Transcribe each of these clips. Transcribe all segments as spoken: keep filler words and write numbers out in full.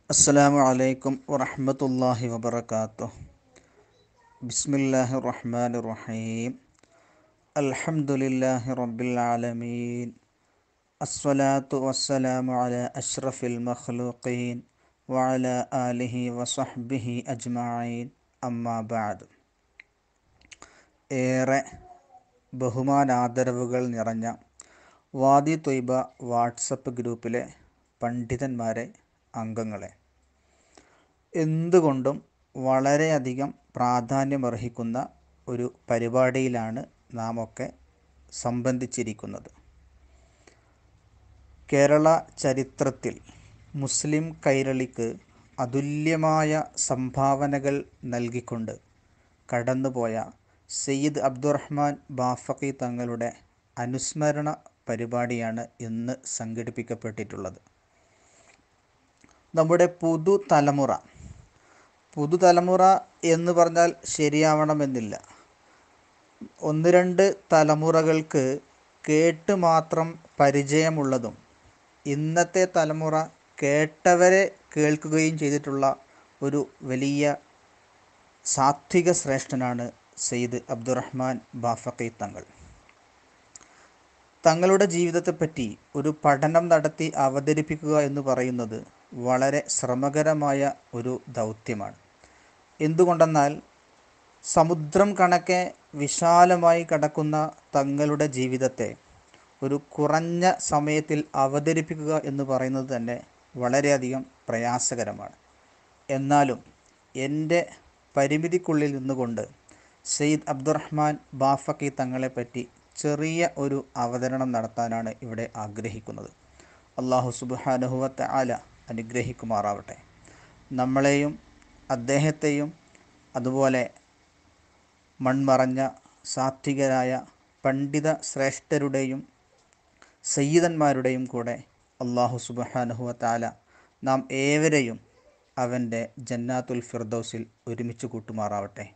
അസ്സലാമു അലൈക്കും വറഹ്മത്തുള്ളാഹി വബറകാതുഹു. ബിസ്മില്ലാഹിർ റഹ്മാനിർ റഹീം. അൽഹംദുലില്ലാഹി റബ്ബിൽ ആലമീൻ. അസ്സലാത്തു വസ്സലാമു അലാ അഷ്റഫിൽ മഖ്ലൂഖീൻ വഅലാ ആലിഹി വസഹ്ബിഹി അജ്മഈൻ. അമ്മാ ബഅദ്. ഏറെ ബഹുമാനാദരവുകൾ നിറഞ്ഞ വാദി ത്വയ്ബ വാട്സപ്പ് ഗ്രൂപ്പിലെ പണ്ഡിതന്മാരെ, അംഗങ്ങളെ, എന്തുകൊണ്ടും വളരെയധികം പ്രാധാന്യമർഹിക്കുന്ന ഒരു പരിപാടിയിലാണ് നാം ഒക്കെ സംബന്ധിച്ചിരിക്കുന്നത്. കേരള ചരിത്രത്തിൽ മുസ്ലിം കൈരളിക്ക് അതുല്യമായ സംഭാവനകൾ നൽകിക്കൊണ്ട് കടന്നുപോയ സയ്യിദ് അബ്ദുറഹ്മാൻ ബാഫഖി തങ്ങളുടെ അനുസ്മരണ പരിപാടിയാണ് ഇന്ന് സംഘടിപ്പിക്കപ്പെട്ടിട്ടുള്ളത്. നമ്മുടെ പുതുതലമുറ പുതുതലമുറ എന്ന് പറഞ്ഞാൽ ശരിയാവണമെന്നില്ല. ഒന്ന് രണ്ട് തലമുറകൾക്ക് കേട്ട് മാത്രം പരിചയമുള്ളതും ഇന്നത്തെ തലമുറ കേട്ടവരെ കേൾക്കുകയും ചെയ്തിട്ടുള്ള ഒരു വലിയ സാത്വിക ശ്രേഷ്ഠനാണ് സയ്യിദ് അബ്ദുറഹ്മാൻ ബാഫഖി തങ്ങൾ. തങ്ങളുടെ ജീവിതത്തെപ്പറ്റി ഒരു പഠനം നടത്തി അവതരിപ്പിക്കുക എന്ന് പറയുന്നത് വളരെ ശ്രമകരമായ ഒരു ദൗത്യമാണ്. എന്തുകൊണ്ടെന്നാൽ സമുദ്രം കണക്കെ വിശാലമായി കിടക്കുന്ന തങ്ങളുടെ ജീവിതത്തെ ഒരു കുറഞ്ഞ സമയത്തിൽ അവതരിപ്പിക്കുക എന്ന് പറയുന്നത് തന്നെ വളരെയധികം പ്രയാസകരമാണ്. എന്നാലും എൻ്റെ പരിമിതിക്കുള്ളിൽ നിന്നുകൊണ്ട് സയ്യിദ് അബ്ദുറഹ്മാൻ ബാഫഖി തങ്ങളെപ്പറ്റി ചെറിയ ഒരു അവതരണം നടത്താനാണ് ഇവിടെ ആഗ്രഹിക്കുന്നത്. അല്ലാഹു സുബ്ഹാനഹു വ തആല അനുഗ്രഹിക്കുമാറാവട്ടെ. നമ്മളെയും അദ്ദേഹത്തെയും അതുപോലെ മൺമറഞ്ഞ സാത്വികരായ പണ്ഡിത ശ്രേഷ്ഠരുടെയും സയ്യിദന്മാരുടെയും കൂടെ അല്ലാഹു സുബ്ഹാനഹു വ തആല നാം ഏവരെയും അവൻ്റെ ജന്നാത്തുൽ ഫിർദൗസിൽ ഒരുമിച്ച് കൂട്ടുമാറാവട്ടെ.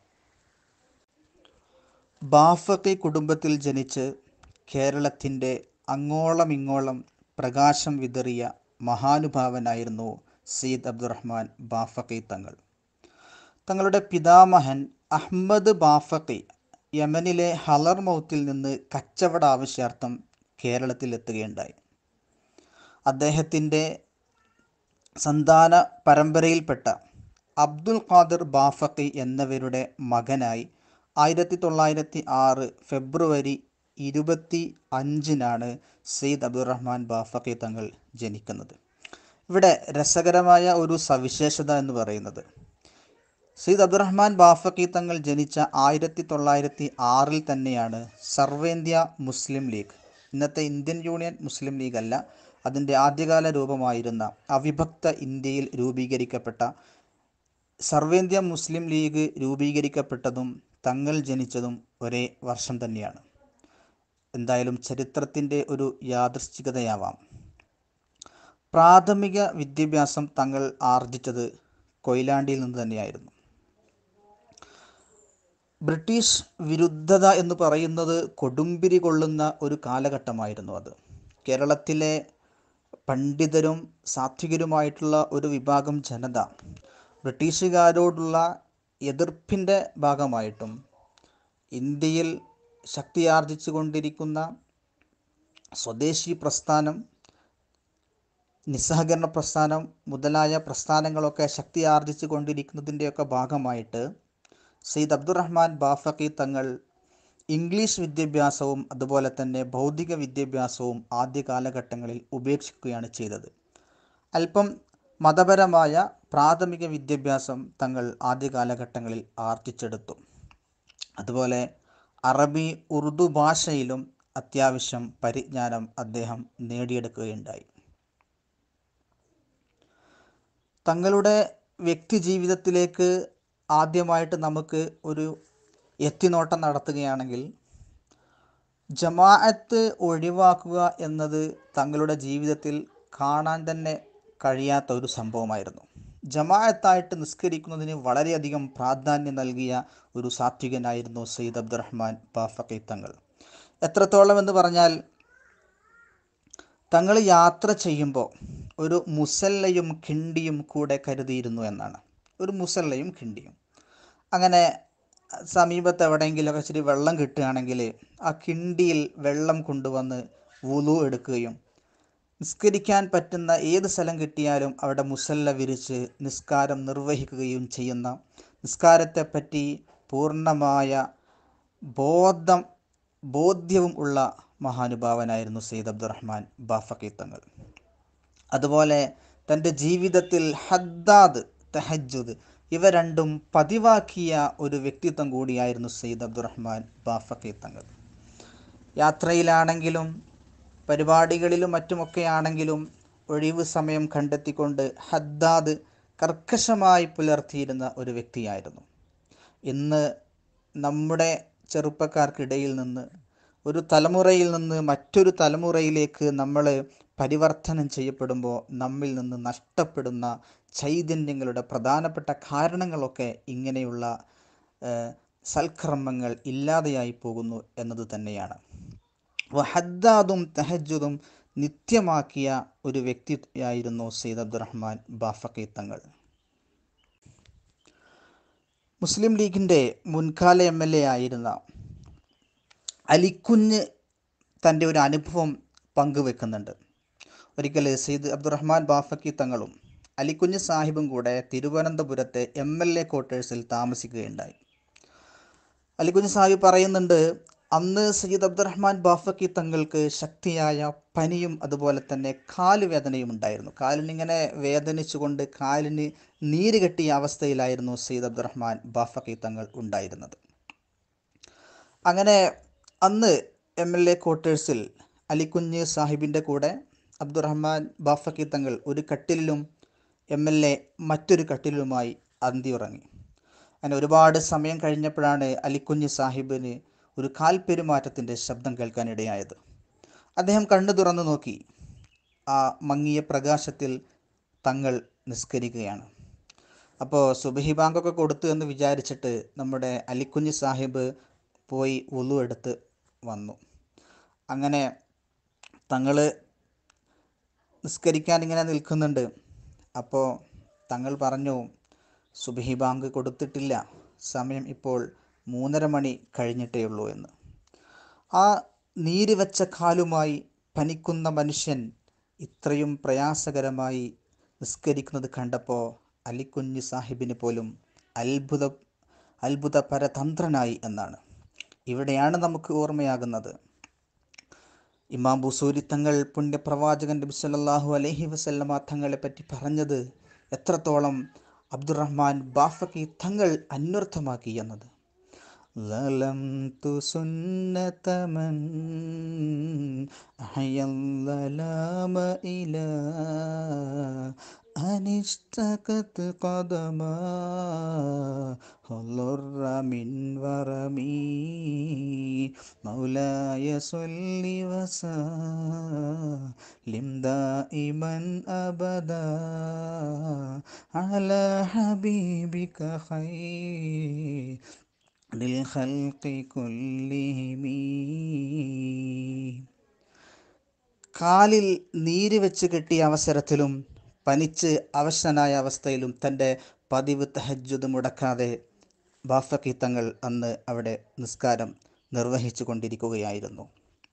ബാഫഖി കുടുംബത്തിൽ ജനിച്ച് കേരളത്തിൻ്റെ അങ്ങോളം ഇങ്ങോളം പ്രകാശം വിതറിയ മഹാനുഭാവനായിരുന്നു സയ്യിദ് അബ്ദുറഹ്മാൻ ബാഫഖി തങ്ങൾ. തങ്ങളുടെ പിതാമഹൻ അഹ്മദ് ബാഫഖി യമനിലെ ഹളർമൗത്തിൽ നിന്ന് കച്ചവട ആവശ്യാർത്ഥം കേരളത്തിൽ എത്തുകയുണ്ടായി. അദ്ദേഹത്തിൻ്റെ സന്താന പരമ്പരയിൽപ്പെട്ട അബ്ദുൽ ഖാദിർ ബാഫഖി എന്നവരുടെ മകനായി ആയിരത്തി തൊള്ളായിരത്തി ആറ് ഫെബ്രുവരി ഇരുപത്തി അഞ്ചിനാണ് സയ്യിദ് അബ്ദുറഹ്മാൻ ബാഫഖി തങ്ങൾ ജനിക്കുന്നത്. ഇവിടെ രസകരമായ ഒരു സവിശേഷത എന്ന് പറയുന്നത്, സയ്യിദ് അബ്ദുറഹ്മാൻ ബാഫഖി തങ്ങൾ ജനിച്ച ആയിരത്തി തൊള്ളായിരത്തി ആറിൽ തന്നെയാണ് സർവേന്ത്യ മുസ്ലിം ലീഗ്, ഇന്നത്തെ ഇന്ത്യൻ യൂണിയൻ മുസ്ലിം ലീഗ് അല്ല, അതിൻ്റെ ആദ്യകാല രൂപമായിരുന്ന അവിഭക്ത ഇന്ത്യയിൽ രൂപീകരിക്കപ്പെട്ട സർവേന്ത്യ മുസ്ലിം ലീഗ് രൂപീകരിക്കപ്പെട്ടതും തങ്ങൾ ജനിച്ചതും ഒരേ വർഷം തന്നെയാണ്. എന്തായാലും ചരിത്രത്തിൻ്റെ ഒരു യാദൃശ്ചികതയാവാം. പ്രാഥമിക വിദ്യാഭ്യാസം തങ്ങൾ ആർജിച്ചത് കൊയിലാണ്ടിയിൽ നിന്ന് തന്നെയായിരുന്നു. ബ്രിട്ടീഷ് വിരുദ്ധത എന്ന് പറയുന്നത് കൊടുമ്പിരി കൊള്ളുന്ന ഒരു കാലഘട്ടമായിരുന്നു അത്. കേരളത്തിലെ പണ്ഡിതരും സാത്വികരുമായിട്ടുള്ള ഒരു വിഭാഗം ജനത ബ്രിട്ടീഷുകാരോടുള്ള എതിർപ്പിൻ്റെ ഭാഗമായിട്ടും ഇന്ത്യയിൽ ശക്തിയാർജിച്ചു കൊണ്ടിരിക്കുന്ന സ്വദേശി പ്രസ്ഥാനം, നിസ്സഹകരണ പ്രസ്ഥാനം മുതലായ പ്രസ്ഥാനങ്ങളൊക്കെ ശക്തിയാർജിച്ചു കൊണ്ടിരിക്കുന്നതിൻ്റെയൊക്കെ ഭാഗമായിട്ട് സയ്യിദ് അബ്ദുറഹ്മാൻ ബാഫഖി തങ്ങൾ ഇംഗ്ലീഷ് വിദ്യാഭ്യാസവും അതുപോലെ തന്നെ ഭൗതിക വിദ്യാഭ്യാസവും ആദ്യ കാലഘട്ടങ്ങളിൽ ഉപേക്ഷിക്കുകയാണ് ചെയ്തത്. അല്പം മതപരമായ പ്രാഥമിക വിദ്യാഭ്യാസം തങ്ങൾ ആദ്യ കാലഘട്ടങ്ങളിൽ ആർജിച്ചെടുത്തു. അതുപോലെ അറബി, ഉറുദു ഭാഷയിലും അത്യാവശ്യം പരിജ്ഞാനം അദ്ദേഹം നേടിയെടുക്കുകയുണ്ടായി. തങ്ങളുടെ വ്യക്തി ജീവിതത്തിലേക്ക് ആദ്യമായിട്ട് നമുക്ക് ഒരു എത്തിനോട്ടം നടത്തുകയാണെങ്കിൽ, ജമാഅത്ത് ഒഴിവാക്കുക എന്നത് തങ്ങളുടെ ജീവിതത്തിൽ കാണാൻ തന്നെ കഴിയാത്ത ഒരു സംഭവമായിരുന്നു. ജമാഅത്തായിട്ട് നിസ്കരിക്കുന്നതിന് വളരെയധികം പ്രാധാന്യം നൽകിയ ഒരു സാത്വികനായിരുന്നു സയ്യിദ് അബ്ദുറഹ്മാൻ ബാഫഖി തങ്ങൾ. എത്രത്തോളം എന്ന് പറഞ്ഞാൽ, തങ്ങൾ യാത്ര ചെയ്യുമ്പോൾ ഒരു മുസല്ലയും കിണ്ടിയും കൂടെ കരുതിയിരുന്നു എന്നാണ്. ഒരു മുസല്ലയും കിണ്ടിയും. അങ്ങനെ സമീപത്ത് എവിടെയെങ്കിലുമൊക്കെ ഇച്ചിരി വെള്ളം കിട്ടുകയാണെങ്കിൽ ആ കിണ്ടിയിൽ വെള്ളം കൊണ്ടുവന്ന് വുളു എടുക്കുകയും നിസ്കരിക്കാൻ പറ്റുന്ന ഏത് സ്ഥലം കിട്ടിയാലും അവിടെ മുസല്ല വിരിച്ച് നിസ്കാരം നിർവഹിക്കുകയും ചെയ്യുന്ന, നിസ്കാരത്തെപ്പറ്റി പൂർണ്ണമായ ബോധം ബോധ്യവും ഉള്ള മഹാനുഭാവനായിരുന്നു സയ്യിദ് അബ്ദുറഹ്മാൻ ബാഫഖി തങ്ങൾ. അതുപോലെ തൻ്റെ ജീവിതത്തിൽ ഹദ്ദാദ്, തഹജ്ജുദ് ഇവ രണ്ടും പതിവാക്കിയ ഒരു വ്യക്തിത്വം കൂടിയായിരുന്നു സയ്യിദ് അബ്ദുറഹ്മാൻ ബാഫഖി തങ്ങൾ. യാത്രയിലാണെങ്കിലും പരിപാടികളിലും മറ്റുമൊക്കെയാണെങ്കിലും ഒഴിവ് സമയം കണ്ടെത്തിക്കൊണ്ട് ഹദ്ദാദ് കർക്കശമായി പുലർത്തിയിരുന്ന ഒരു വ്യക്തിയായിരുന്നു. ഇന്ന് നമ്മുടെ ചെറുപ്പക്കാർക്കിടയിൽ നിന്ന്, ഒരു തലമുറയിൽ നിന്ന് മറ്റൊരു തലമുറയിലേക്ക് നമ്മൾ പരിവർത്തനം ചെയ്യപ്പെടുമ്പോൾ നമ്മിൽ നിന്ന് നഷ്ടപ്പെടുന്ന ചൈതന്യങ്ങളുടെ പ്രധാനപ്പെട്ട കാരണങ്ങളൊക്കെ ഇങ്ങനെയുള്ള സൽക്കർമ്മങ്ങൾ ഇല്ലാതെയായി പോകുന്നു എന്നത് തന്നെയാണ്. ഹദ്ദാദും തഹജ്ജുദും നിത്യമാക്കിയ ഒരു വ്യക്തിയായിരുന്നു സയ്യിദ് അബ്ദുറഹ്മാൻ ബാഫഖി തങ്ങൾ. മുസ്ലിം ലീഗിൻ്റെ മുൻകാല എം എൽ എ ആയിരുന്ന അലിക്കുഞ്ഞ് തൻ്റെ ഒരു അനുഭവം പങ്കുവെക്കുന്നുണ്ട്. ഒരിക്കൽ സയ്യിദ് അബ്ദുറഹ്മാൻ ബാഫഖി തങ്ങളും അലിക്കുഞ്ഞ് സാഹിബും കൂടെ തിരുവനന്തപുരത്തെ എം എൽ എ ക്വാർട്ടേഴ്സിൽ താമസിക്കുകയുണ്ടായി. അലിക്കുഞ്ഞ് സാഹിബ് പറയുന്നുണ്ട്, അന്ന് സയ്യിദ് അബ്ദുറഹ്മാൻ ബാഫഖി തങ്ങൾക്ക് ശക്തിയായ പനിയും അതുപോലെ തന്നെ കാലുവേദനയും ഉണ്ടായിരുന്നു. കാലിനിങ്ങനെ വേദനിച്ചുകൊണ്ട് കാലിന് നീര് കെട്ടിയ അവസ്ഥയിലായിരുന്നു സയ്യിദ് അബ്ദുറഹ്മാൻ ബാഫഖി തങ്ങൾ ഉണ്ടായിരുന്നത്. അങ്ങനെ അന്ന് എം എൽ എ ക്വാർട്ടേഴ്സിൽ അലിക്കുഞ്ഞ് സാഹിബിൻ്റെ കൂടെ അബ്ദുറഹ്മാൻ ബാഫഖി തങ്ങൾ ഒരു കട്ടിലിലും എം എൽ എ മറ്റൊരു കട്ടിലുമായി അന്തി ഉറങ്ങി. അങ്ങനെ ഒരുപാട് സമയം കഴിഞ്ഞപ്പോഴാണ് അലിക്കുഞ്ഞ് സാഹിബിന് ഒരു കാൽപ്പെരുമാറ്റത്തിൻ്റെ ശബ്ദം കേൾക്കാനിടയായത്. അദ്ദേഹം കണ്ണു തുറന്നു നോക്കി. ആ മങ്ങിയ പ്രകാശത്തിൽ തങ്ങൾ നിസ്കരിക്കുകയാണ്. അപ്പോൾ സുബഹി ബാങ്കൊക്കെ കൊടുത്തു എന്ന് വിചാരിച്ചിട്ട് നമ്മുടെ അലിക്കുഞ്ഞ് സാഹിബ് പോയി വുളു എടുത്ത് വന്നു. അങ്ങനെ തങ്ങൾ നിസ്കരിക്കാൻ ഇങ്ങനെ നിൽക്കുന്നുണ്ട്. അപ്പോൾ തങ്ങൾ പറഞ്ഞു, സുബഹി ബാങ്ക് കൊടുത്തിട്ടില്ല, സമയം ഇപ്പോൾ മൂന്നര മണി കഴിഞ്ഞിട്ടേ ഉള്ളൂ എന്ന്. ആ നീര് വെച്ച കാലുമായി പനിക്കുന്ന മനുഷ്യൻ ഇത്രയും പ്രയാസകരമായി നിസ്കരിക്കുന്നത് കണ്ടപ്പോൾ അലിക്കുഞ്ഞ് സാഹിബിന് പോലും അത്ഭുത അത്ഭുത പരതന്ത്രനായി എന്നാണ്. ഇവിടെയാണ് നമുക്ക് ഓർമ്മയാകുന്നത് ഇമാം ബുസൂരി തങ്ങൾ പുണ്യപ്രവാചകൻ നബി സല്ലല്ലാഹു അലൈഹി വസല്ലമ തങ്ങളെ പറ്റി പറഞ്ഞത് എത്രത്തോളം അബ്ദുറഹ്മാൻ ബാഫഖി തങ്ങൾ അന്വർത്ഥമാക്കി എന്നത്. ളലംതു സുന്നത മൻ അഹ്യൽ ളലാമ ഇലാ അനിഷ്തകത് ഖദമാ ഹളുറ മിൻ വറമീ മൗലായ സ്വല്ലി വസല്ലിം ദായിമൻ അബദാ അലാ ഹബീബിക ഖൈറിൽ ഖൽഖി കുല്ലിഹിം. കാലിൽ നീര് വെച്ച് കെട്ടിയ അവസരത്തിലും പനിച്ച് അവശനായ അവസ്ഥയിലും തൻ്റെ പതിവ് തഹജ്ജുദ് മുടക്കാതെ ബാഫഖി തങ്ങൾ അന്ന് അവിടെ നിസ്കാരം നിർവഹിച്ചു കൊണ്ടിരിക്കുകയായിരുന്നു.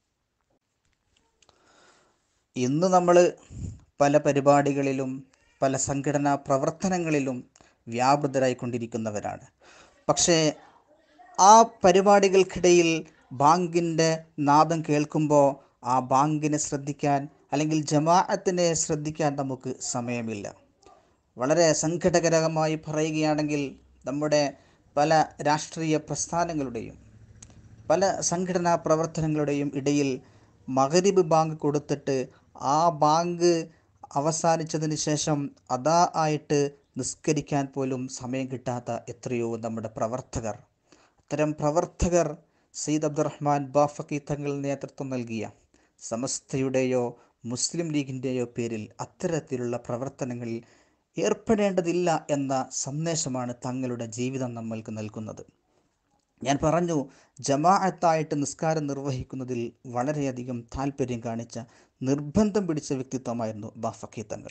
ഇന്ന് നമ്മൾ പല പരിപാടികളിലും പല സംഘടനാ പ്രവർത്തനങ്ങളിലും വ്യാപൃതരായിക്കൊണ്ടിരിക്കുന്നവരാണ്. പക്ഷേ ആ പരിപാടികൾക്കിടയിൽ ബാങ്കിൻ്റെ നാദം കേൾക്കുമ്പോൾ ആ ബാങ്കിനെ ശ്രദ്ധിക്കാൻ അല്ലെങ്കിൽ ജമാഅത്തിനെ ശ്രദ്ധിക്കാൻ നമുക്ക് സമയമില്ല. വളരെ സങ്കടകരമായി പറയുകയാണെങ്കിൽ നമ്മുടെ പല രാഷ്ട്രീയ പ്രസ്ഥാനങ്ങളുടെയും പല സംഘടനാ പ്രവർത്തനങ്ങളുടെയും ഇടയിൽ മഗ്രിബ് ബാങ്ക് കൊടുത്തിട്ട് ആ ബാങ്ക് അവസാനിച്ചതിന് ശേഷം അദാ ആയിട്ട് നിസ്കരിക്കാൻ പോലും സമയം കിട്ടാത്ത എത്രയോ നമ്മുടെ പ്രവർത്തകർ. അത്തരം പ്രവർത്തകർ സയ്യിദ് അബ്ദുറഹ്മാൻ ബാഫഖി തങ്ങൾ നേതൃത്വം നൽകിയ സമസ്തയുടെയോ മുസ്ലിം ലീഗിൻ്റെയോ പേരിൽ അത്തരത്തിലുള്ള പ്രവർത്തനങ്ങളിൽ ഏർപ്പെടേണ്ടതില്ല എന്ന സന്ദേശമാണ് തങ്ങളുടെ ജീവിതം നമ്മൾക്ക് നൽകുന്നത്. ഞാൻ പറഞ്ഞു, ജമാഅത്തായിട്ട് നിസ്കാരം നിർവഹിക്കുന്നതിൽ വളരെയധികം താല്പര്യം കാണിച്ച, നിർബന്ധം പിടിച്ച വ്യക്തിത്വമായിരുന്നു ബാഫഖി തങ്ങൾ.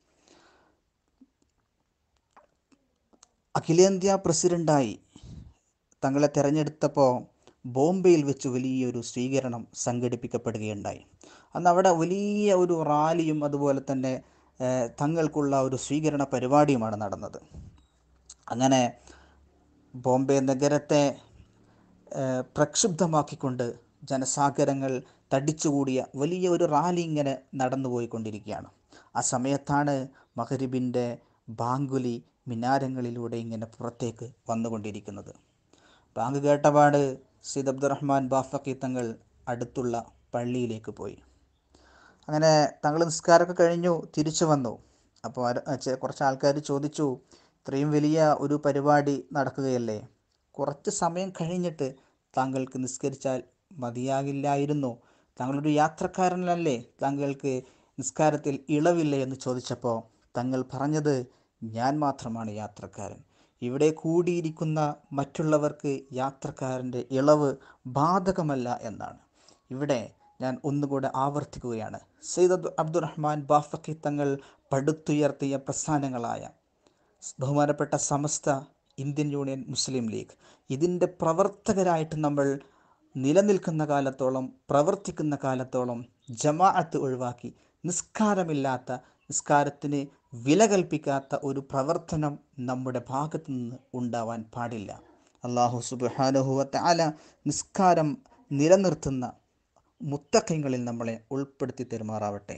അഖിലേന്ത്യാ പ്രസിഡൻ്റായി തങ്ങളെ തിരഞ്ഞെടുത്തപ്പോൾ ബോംബെയിൽ വെച്ച് വലിയൊരു സ്വീകരണം സംഘടിപ്പിക്കപ്പെടുകയുണ്ടായി. അന്ന് അവിടെ വലിയ ഒരു റാലിയും അതുപോലെ തന്നെ തങ്ങൾക്കുള്ള ഒരു സ്വീകരണ പരിപാടിയുമാണ് നടന്നത്. അങ്ങനെ ബോംബെ നഗരത്തെ പ്രക്ഷുബ്ധമാക്കിക്കൊണ്ട് ജനസാഗരങ്ങൾ തടിച്ചുകൂടിയ വലിയ ഒരു റാലി ഇങ്ങനെ നടന്നു പോയിക്കൊണ്ടിരിക്കുകയാണ്. ആ സമയത്താണ് മഗ്രിബിൻ്റെ ബാങ്കുലി മിനാരങ്ങളിലൂടെ ഇങ്ങനെ പുറത്തേക്ക് വന്നുകൊണ്ടിരിക്കുന്നത്. ബാങ്ക് കേട്ടപാട് സയ്യിദ് അബ്ദുറഹ്മാൻ ബാഫഖി തങ്ങൾ അടുത്തുള്ള പള്ളിയിലേക്ക് പോയി. അങ്ങനെ തങ്ങൾ നിസ്കാരമൊക്കെ കഴിഞ്ഞു തിരിച്ചു വന്നു. അപ്പോൾ കുറച്ച് ആൾക്കാർ ചോദിച്ചു, ഇത്രയും വലിയ ഒരു പരിപാടി നടക്കുകയല്ലേ, കുറച്ച് സമയം കഴിഞ്ഞിട്ട് താങ്കൾക്ക് നിസ്കരിച്ചാൽ മതിയാകില്ലായിരുന്നോ? താങ്കളൊരു യാത്രക്കാരനല്ലേ, താങ്കൾക്ക് നിസ്കാരത്തിൽ ഇളവില്ലേ എന്ന് ചോദിച്ചപ്പോൾ തങ്ങൾ പറഞ്ഞത്, ഞാൻ മാത്രമാണ് യാത്രക്കാരൻ, ഇവിടെ കൂടിയിരിക്കുന്ന മറ്റുള്ളവർക്ക് യാത്രക്കാരൻ്റെ ഇളവ് ബാധകമല്ല എന്നാണ്. ഇവിടെ ഞാൻ ഒന്നുകൂടെ ആവർത്തിക്കുകയാണ്, സയ്യിദ് അബ്ദുറഹ്മാൻ ബാഫഖി തങ്ങൾ പടുത്തുയർത്തിയ പ്രസ്ഥാനങ്ങളായ ബഹുമാനപ്പെട്ട സമസ്ത, ഇന്ത്യൻ യൂണിയൻ മുസ്ലിം ലീഗ്, ഇതിൻ്റെ പ്രവർത്തകരായിട്ട് നമ്മൾ നിലനിൽക്കുന്ന കാലത്തോളം, പ്രവർത്തിക്കുന്ന കാലത്തോളം ജമാഅത്ത് ഒഴിവാക്കി നിസ്കാരമില്ലാത്ത, നിസ്കാരത്തിന് വില കൽപ്പിക്കാത്ത ഒരു പ്രവർത്തനം നമ്മുടെ ഭാഗത്തു നിന്ന് ഉണ്ടാവാൻ പാടില്ല. അല്ലാഹു സുബ്ഹാനഹു വ തആല നിസ്കാരം നിലനിർത്തുന്ന മുത്തഖീങ്ങളിൽ നമ്മളെ ഉൾപ്പെടുത്തി തെരുമാറാവട്ടെ.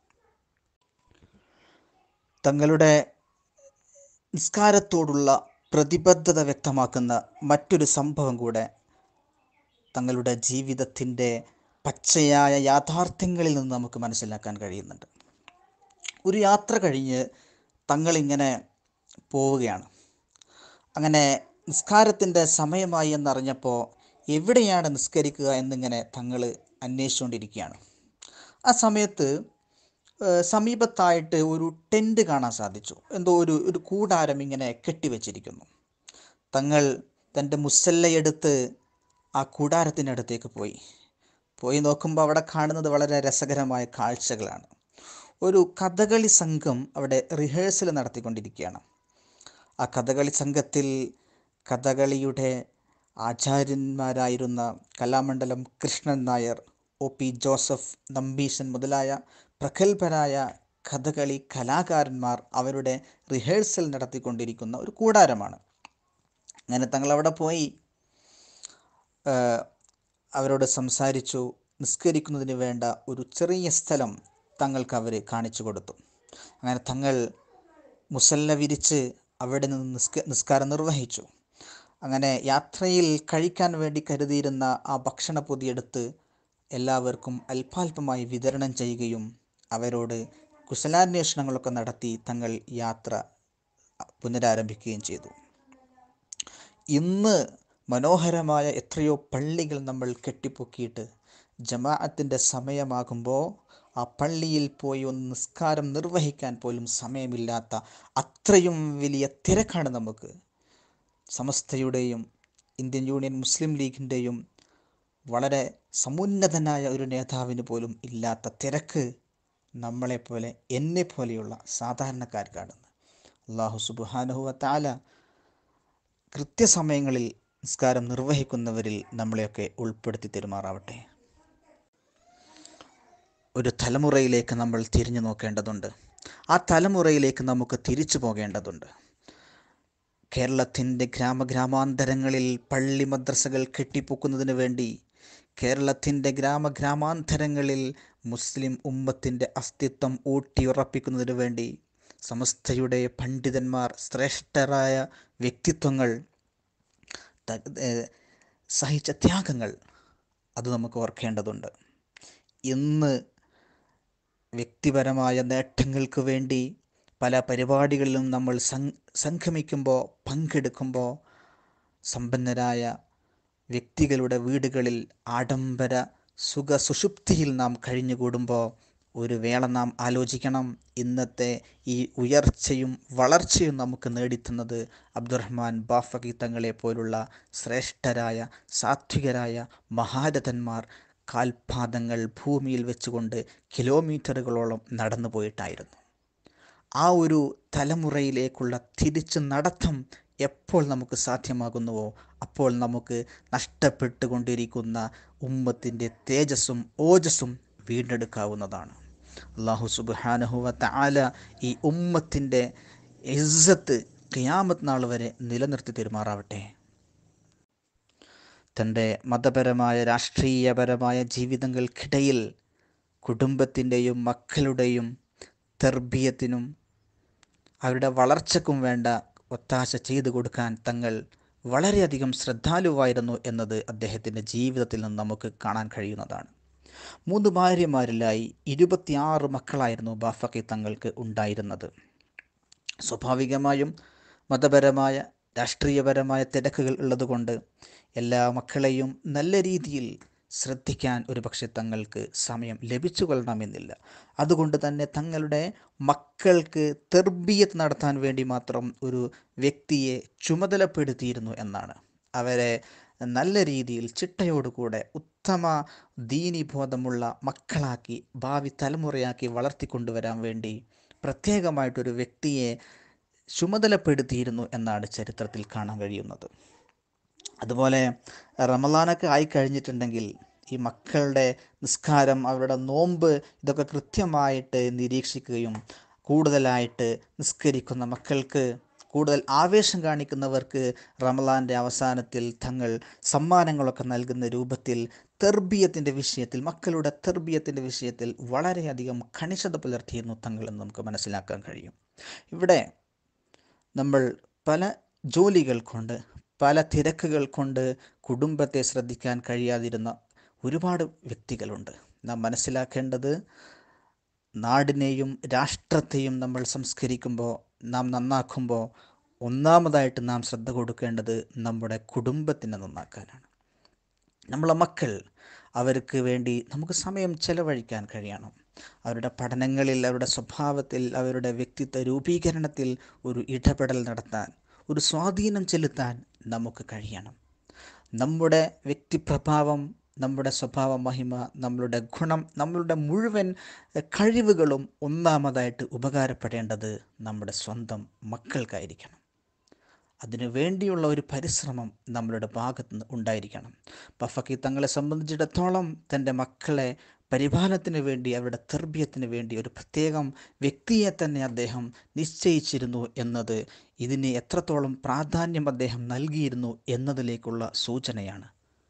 തങ്ങളുടെ നിസ്കാരത്തോടുള്ള പ്രതിബദ്ധത വ്യക്തമാക്കുന്ന മറ്റൊരു സംഭവം കൂടെ തങ്ങളുടെ ജീവിതത്തിൻ്റെ പച്ചയായ യാഥാർത്ഥ്യങ്ങളിൽ നിന്ന് നമുക്ക് മനസ്സിലാക്കാൻ കഴിയുന്നുണ്ട്. ഒരു യാത്ര കഴിഞ്ഞ് തങ്ങളിങ്ങനെ പോവുകയാണ്. അങ്ങനെ നിസ്കാരത്തിൻ്റെ സമയമായി എന്നറിഞ്ഞപ്പോൾ എവിടെയാണ് നിസ്കരിക്കുക എന്നിങ്ങനെ തങ്ങൾ അന്വേഷിച്ചുകൊണ്ടിരിക്കുകയാണ്. ആ സമയത്ത് സമീപത്തായിട്ട് ഒരു ടെൻറ്റ് കാണാൻ സാധിച്ചു. എന്തോ ഒരു ഒരു കൂടാരം ഇങ്ങനെ കെട്ടിവെച്ചിരിക്കുന്നു. തങ്ങൾ തൻ്റെ മുസല്ലയെടുത്ത് ആ കൂടാരത്തിനടുത്തേക്ക് പോയി പോയി നോക്കുമ്പോൾ അവിടെ കാണുന്നത് വളരെ രസകരമായ കാഴ്ചകളാണ്. ഒരു കഥകളി സംഘം അവിടെ റിഹേഴ്സൽ നടത്തിക്കൊണ്ടിരിക്കുകയാണ്. ആ കഥകളി സംഘത്തിൽ കഥകളിയുടെ ആചാര്യന്മാരായിരുന്ന കലാമണ്ഡലം കൃഷ്ണൻ നായർ, ഒ പി ജോസഫ് നമ്പീശൻ മുതലായ പ്രഗത്ഭരായ കഥകളി കലാകാരന്മാർ അവരുടെ റിഹേഴ്സൽ നടത്തിക്കൊണ്ടിരിക്കുന്ന ഒരു കൂടാരമാണ്. അങ്ങനെ തങ്ങളവിടെ പോയി അവരോട് സംസാരിച്ചു. നിസ്കരിക്കുന്നതിന് വേണ്ട ഒരു ചെറിയ സ്ഥലം തങ്ങൾക്ക് അവർ കാണിച്ചു കൊടുത്തു. അങ്ങനെ തങ്ങൾ മുസല്ല വിരിച്ച് അവിടെ നിന്ന് നിസ്ക നിസ്കാരം നിർവഹിച്ചു. അങ്ങനെ യാത്രയിൽ കഴിക്കാൻ വേണ്ടി കരുതിയിരുന്ന ആ ഭക്ഷണ പൊതിയെടുത്ത് എല്ലാവർക്കും അല്പാൽപമായി വിതരണം ചെയ്യുകയും അവരോട് കുശലാന്വേഷണങ്ങളൊക്കെ നടത്തി തങ്ങൾ യാത്ര പുനരാരംഭിക്കുകയും ചെയ്തു. ഇന്ന് മനോഹരമായ എത്രയോ പള്ളികൾ നമ്മൾ കെട്ടിപ്പൊക്കിയിട്ട് ജമാഅത്തിൻ്റെ സമയമാകുമ്പോൾ ആ പള്ളിയിൽ പോയി ഒന്ന് നിസ്കാരം നിർവഹിക്കാൻ പോലും സമയമില്ലാത്ത അത്രയും വലിയ തിരക്കാണ് നമുക്ക്. സമസ്തയുടെയും ഇന്ത്യൻ യൂണിയൻ മുസ്ലിം ലീഗിൻ്റെയും വളരെ സമുന്നതനായ ഒരു നേതാവിന് പോലും ഇല്ലാത്ത തിരക്ക് നമ്മളെപ്പോലെ എന്നെപ്പോലെയുള്ള സാധാരണക്കാർക്കാണ്. അല്ലാഹു സുബ്ഹാനഹു വ തആല കൃത്യസമയങ്ങളിൽ നിസ്കാരം നിർവഹിക്കുന്നവരിൽ നമ്മളെയൊക്കെ ഉൾപ്പെടുത്തി തെരുമാറാവട്ടെ. ഒരു തലമുറയിലേക്ക് നമ്മൾ തിരിഞ്ഞു നോക്കേണ്ടതുണ്ട്. ആ തലമുറയിലേക്ക് നമുക്ക് തിരിച്ചു പോകേണ്ടതുണ്ട്. കേരളത്തിൻ്റെ ഗ്രാമഗ്രാമാന്തരങ്ങളിൽ പള്ളി മദ്രസകൾ കെട്ടിപ്പൊക്കുന്നതിന് വേണ്ടി, കേരളത്തിൻ്റെ ഗ്രാമഗ്രാമാന്തരങ്ങളിൽ മുസ്ലിം ഉമ്മത്തിൻ്റെ അസ്തിത്വം ഊട്ടിയുറപ്പിക്കുന്നതിന് വേണ്ടി സമസ്തയുടെ പണ്ഡിതന്മാർ, ശ്രേഷ്ഠരായ വ്യക്തിത്വങ്ങൾ സഹിച്ച ത്യാഗങ്ങൾ അത് നമുക്ക് ഓർക്കേണ്ടതുണ്ട്. ഇന്ന് വ്യക്തിപരമായ നേട്ടങ്ങൾക്ക് വേണ്ടി പല പരിപാടികളിലും നമ്മൾ സംഗമിക്കുമ്പോൾ, പങ്കെടുക്കുമ്പോൾ സമ്പന്നരായ വ്യക്തികളുടെ വീടുകളിൽ ആഡംബര സുഖ സുഷുപ്തിയിൽ നാം കഴിഞ്ഞുകൂടുമ്പോൾ ഒരു വേള നാം ആലോചിക്കണം. ഇന്നത്തെ ഈ ഉയർച്ചയും വളർച്ചയും നമുക്ക് നേടിത്തുന്നത് അബ്ദുറഹ്മാൻ ബാഫഖി തങ്ങളെ പോലുള്ള ശ്രേഷ്ഠരായ സാത്വികരായ മഹാരഥന്മാർ കാൽപാദങ്ങൾ ഭൂമിയിൽ വെച്ചുകൊണ്ട് കിലോമീറ്ററുകളോളം നടന്നു പോയിട്ടായിരുന്നു. ആ ഒരു തലമുറയിലേക്കുള്ള തിരിച്ചു നടത്തം എപ്പോൾ നമുക്ക് സാധ്യമാകുന്നുവോ അപ്പോൾ നമുക്ക് നഷ്ടപ്പെട്ടുകൊണ്ടിരിക്കുന്ന ഉമ്മത്തിൻ്റെ തേജസ്സും ഓജസ്സും വീണ്ടെടുക്കാവുന്നതാണ്. അല്ലാഹു സുബ്ഹാനഹു വ തആല ഈ ഉമ്മത്തിൻ്റെ ഇസ്സത്ത് ഖിയാമത്ത് നാൾ വരെ നിലനിർത്തി തരുമാറാവട്ടെ. തൻ്റെ മതപരമായ രാഷ്ട്രീയപരമായ ജീവിതങ്ങൾക്കിടയിൽ കുടുംബത്തിൻ്റെയും മക്കളുടെയും തർബിയത്തിനും അവരുടെ വളർച്ചയ്ക്കും വേണ്ട ഒത്താശ ചെയ്തു കൊടുക്കാൻ തങ്ങൾ വളരെയധികം ശ്രദ്ധാലുവായിരുന്നു എന്നത് അദ്ദേഹത്തിൻ്റെ ജീവിതത്തിൽ നിന്ന് നമുക്ക് കാണാൻ കഴിയുന്നതാണ്. മൂന്ന് ഭാര്യമാരിലായി ഇരുപത്തിയാറ് മക്കളായിരുന്നു ബാഫഖി തങ്ങൾക്ക് ഉണ്ടായിരുന്നത്. സ്വാഭാവികമായും മതപരമായ രാഷ്ട്രീയപരമായ തിരക്കുകൾ ഉള്ളതുകൊണ്ട് എല്ലാ മക്കളെയും നല്ല രീതിയിൽ ശ്രദ്ധിക്കാൻ ഒരു പക്ഷേ തങ്ങൾക്ക് സമയം ലഭിച്ചു കൊള്ളണമെന്നില്ല. അതുകൊണ്ട് തന്നെ തങ്ങളുടെ മക്കൾക്ക് തർബിയത്ത് നടത്താൻ വേണ്ടി മാത്രം ഒരു വ്യക്തിയെ ചുമതലപ്പെടുത്തിയിരുന്നു എന്നാണ്. അവരെ നല്ല രീതിയിൽ ചിട്ടയോടുകൂടെ ഉത്തമ ദീനിബോധമുള്ള മക്കളാക്കി ഭാവി തലമുറയാക്കി വളർത്തിക്കൊണ്ടുവരാൻ വേണ്ടി പ്രത്യേകമായിട്ടൊരു വ്യക്തിയെ ചുമതലപ്പെടുത്തിയിരുന്നു എന്നാണ് ചരിത്രത്തിൽ കാണാൻ കഴിയുന്നത്. അതുപോലെ റമളാനൊക്കെ ആയിക്കഴിഞ്ഞിട്ടുണ്ടെങ്കിൽ ഈ മക്കളുടെ നിസ്കാരം, അവരുടെ നോമ്പ് ഇതൊക്കെ കൃത്യമായിട്ട് നിരീക്ഷിക്കുകയും കൂടുതലായിട്ട് നിസ്കരിക്കുന്ന മക്കൾക്ക്, കൂടുതൽ ആവേശം കാണിക്കുന്നവർക്ക് റമളാൻ്റെ അവസാനത്തിൽ തങ്ങൾ സമ്മാനങ്ങളൊക്കെ നൽകുന്ന രൂപത്തിൽ തർബിയത്തിൻ്റെ വിഷയത്തിൽ, മക്കളുടെ തർബിയത്തിൻ്റെ വിഷയത്തിൽ വളരെയധികം കണിശത പുലർത്തിയിരുന്നു തങ്ങൾ എന്ന് നമുക്ക് മനസ്സിലാക്കാൻ കഴിയും. ഇവിടെ നമ്മൾ പല ജോലികൾ കൊണ്ട്, പല തിരക്കുകൾ കൊണ്ട് കുടുംബത്തെ ശ്രദ്ധിക്കാൻ കഴിയാതിരുന്ന ഒരുപാട് വ്യക്തികളുണ്ട്. നാം മനസ്സിലാക്കേണ്ടത്, നാടിനെയും രാഷ്ട്രത്തെയും നമ്മൾ സംസ്കരിക്കുമ്പോൾ, നാം നന്നാക്കുമ്പോൾ ഒന്നാമതായിട്ട് നാം ശ്രദ്ധ കൊടുക്കേണ്ടത് നമ്മുടെ കുടുംബത്തിനെ നന്നാക്കാനാണ്. നമ്മളെ മക്കൾ, അവർക്ക് വേണ്ടി നമുക്ക് സമയം ചെലവഴിക്കാൻ കഴിയണം. അവരുടെ പഠനങ്ങളിൽ, അവരുടെ സ്വഭാവത്തിൽ, അവരുടെ വ്യക്തിത്വ രൂപീകരണത്തിൽ ഒരു ഇടപെടൽ നടത്താൻ, ഒരു സ്വാധീനം ചെലുത്താൻ നമുക്ക് കഴിയണം. നമ്മുടെ വ്യക്തിപ്രഭാവം, നമ്മുടെ സ്വഭാവ മഹിമ, നമ്മളുടെ ഗുണം, നമ്മളുടെ മുഴുവൻ കഴിവുകളും ഒന്നാമതായിട്ട് ഉപകാരപ്പെടേണ്ടത് നമ്മുടെ സ്വന്തം മക്കൾക്കായിരിക്കണം. അതിനു വേണ്ടിയുള്ള ഒരു പരിശ്രമം നമ്മളുടെ ഭാഗത്ത് നിന്ന് ഉണ്ടായിരിക്കണം. ബഫഖി തങ്ങളെ സംബന്ധിച്ചിടത്തോളം തൻ്റെ മക്കളെ പരിപാലനത്തിന് വേണ്ടി, അവരുടെ തർബിയത്തിന് വേണ്ടി ഒരു പ്രത്യേകം വ്യക്തിയെ തന്നെ അദ്ദേഹം നിശ്ചയിച്ചിരുന്നു എന്നത് ഇതിന് എത്രത്തോളം പ്രാധാന്യം അദ്ദേഹം നൽകിയിരുന്നു എന്നതിലേക്കുള്ള സൂചനയാണ്.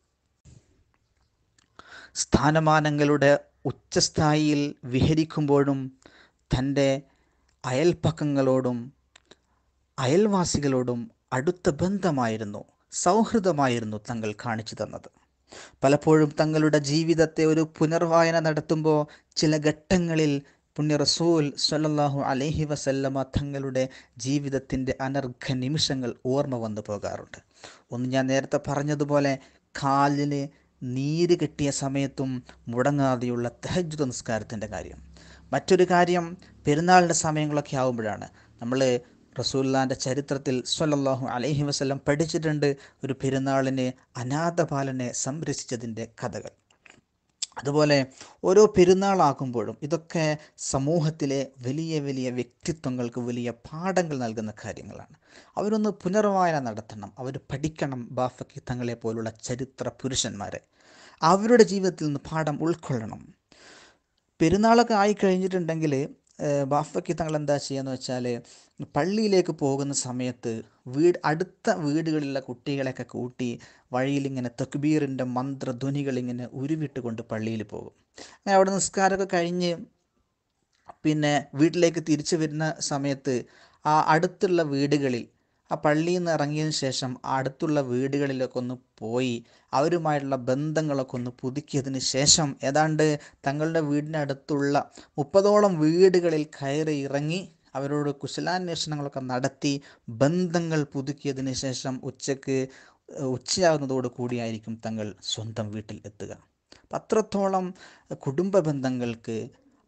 സ്ഥാനമാനങ്ങളുടെ ഉച്ചസ്ഥായിയിൽ വിഹരിക്കുമ്പോഴും തൻ്റെ അയൽപ്പക്കങ്ങളോടും അയൽവാസികളോടും അടുത്ത ബന്ധമായിരുന്നു, സൗഹൃദമായിരുന്നു തങ്ങൾ കാണിച്ചു തന്നത്. പലപ്പോഴും തങ്ങളുടെ ജീവിതത്തെ ഒരു പുനർവായന നടത്തുമ്പോൾ ചില ഘട്ടങ്ങളിൽ പുണ്യ റസൂൽ സ്വല്ലല്ലാഹു അലൈഹി വസല്ലമ തങ്ങളുടെ ജീവിതത്തിൻ്റെ അനർഘ നിമിഷങ്ങൾ ഓർമ്മ വന്നു പോകാറുണ്ട്. ഒന്ന് ഞാൻ നേരത്തെ പറഞ്ഞതുപോലെ കാലിന് നീര് കിട്ടിയ സമയത്തും മുടങ്ങാതെയുള്ള തഹജ്ജുദ് നിസ്കാരത്തിൻ്റെ കാര്യം. മറ്റൊരു കാര്യം പെരുന്നാളിൻ്റെ സമയങ്ങളൊക്കെ ആകുമ്പോഴാണ്. നമ്മൾ റസൂലുള്ളാഹിൻ്റെ ചരിത്രത്തിൽ സ്വല്ലല്ലാഹു അലൈഹി വസല്ലം പഠിച്ചിട്ടുണ്ട് ഒരു പെരുന്നാളിന് അനാഥബാലനെ സംരക്ഷിച്ചതിൻ്റെ കഥകൾ. അതുപോലെ ഓരോ പെരുന്നാളാകുമ്പോഴും ഇതൊക്കെ സമൂഹത്തിലെ വലിയ വലിയ വ്യക്തിത്വങ്ങൾക്ക് വലിയ പാഠങ്ങൾ നൽകുന്ന കാര്യങ്ങളാണ്. അവരൊന്ന് പുനർവായന നടത്തണം, അവർ പഠിക്കണം. ബാഫഖി തങ്ങളെ പോലുള്ള ചരിത്ര പുരുഷന്മാരെ അവരുടെ ജീവിതത്തിൽ നിന്ന് പാഠം ഉൾക്കൊള്ളണം. പെരുന്നാളൊക്കെ ആയിക്കഴിഞ്ഞിട്ടുണ്ടെങ്കിൽ ബാഫഖി തങ്ങൾ എന്താ ചെയ്യുകയെന്ന് വെച്ചാൽ, പള്ളിയിലേക്ക് പോകുന്ന സമയത്ത് വീട് അടുത്ത വീടുകളിലുള്ള കുട്ടികളെയൊക്കെ കൂട്ടി വഴിയിലിങ്ങനെ തക്ബീറിൻ്റെ മന്ത്രധ്വനികളിങ്ങനെ ഉരുവിട്ടുകൊണ്ട് പള്ളിയിൽ പോകും. അങ്ങനെ അവിടെ നിസ്കാരമൊക്കെ കഴിഞ്ഞ് പിന്നെ വീട്ടിലേക്ക് തിരിച്ചു വരുന്ന സമയത്ത് ആ അടുത്തുള്ള വീടുകളിൽ, ആ പള്ളിയിൽ നിന്ന് ഇറങ്ങിയതിന് ശേഷം അടുത്തുള്ള വീടുകളിലൊക്കെ ഒന്ന് പോയി അവരുമായിട്ടുള്ള ബന്ധങ്ങളൊക്കെ ഒന്ന് പുതുക്കിയതിന് ശേഷം ഏതാണ്ട് തങ്ങളുടെ വീടിനടുത്തുള്ള മുപ്പതോളം വീടുകളിൽ കയറി ഇറങ്ങി അവരോട് കുശലാന്വേഷണങ്ങളൊക്കെ നടത്തി ബന്ധങ്ങൾ പുതുക്കിയതിന് ശേഷം ഉച്ചക്ക് ഉച്ചയാകുന്നതോട് കൂടിയായിരിക്കും തങ്ങൾ സ്വന്തം വീട്ടിൽ എത്തുക. അപ്പം അത്രത്തോളം കുടുംബ ബന്ധങ്ങൾക്ക്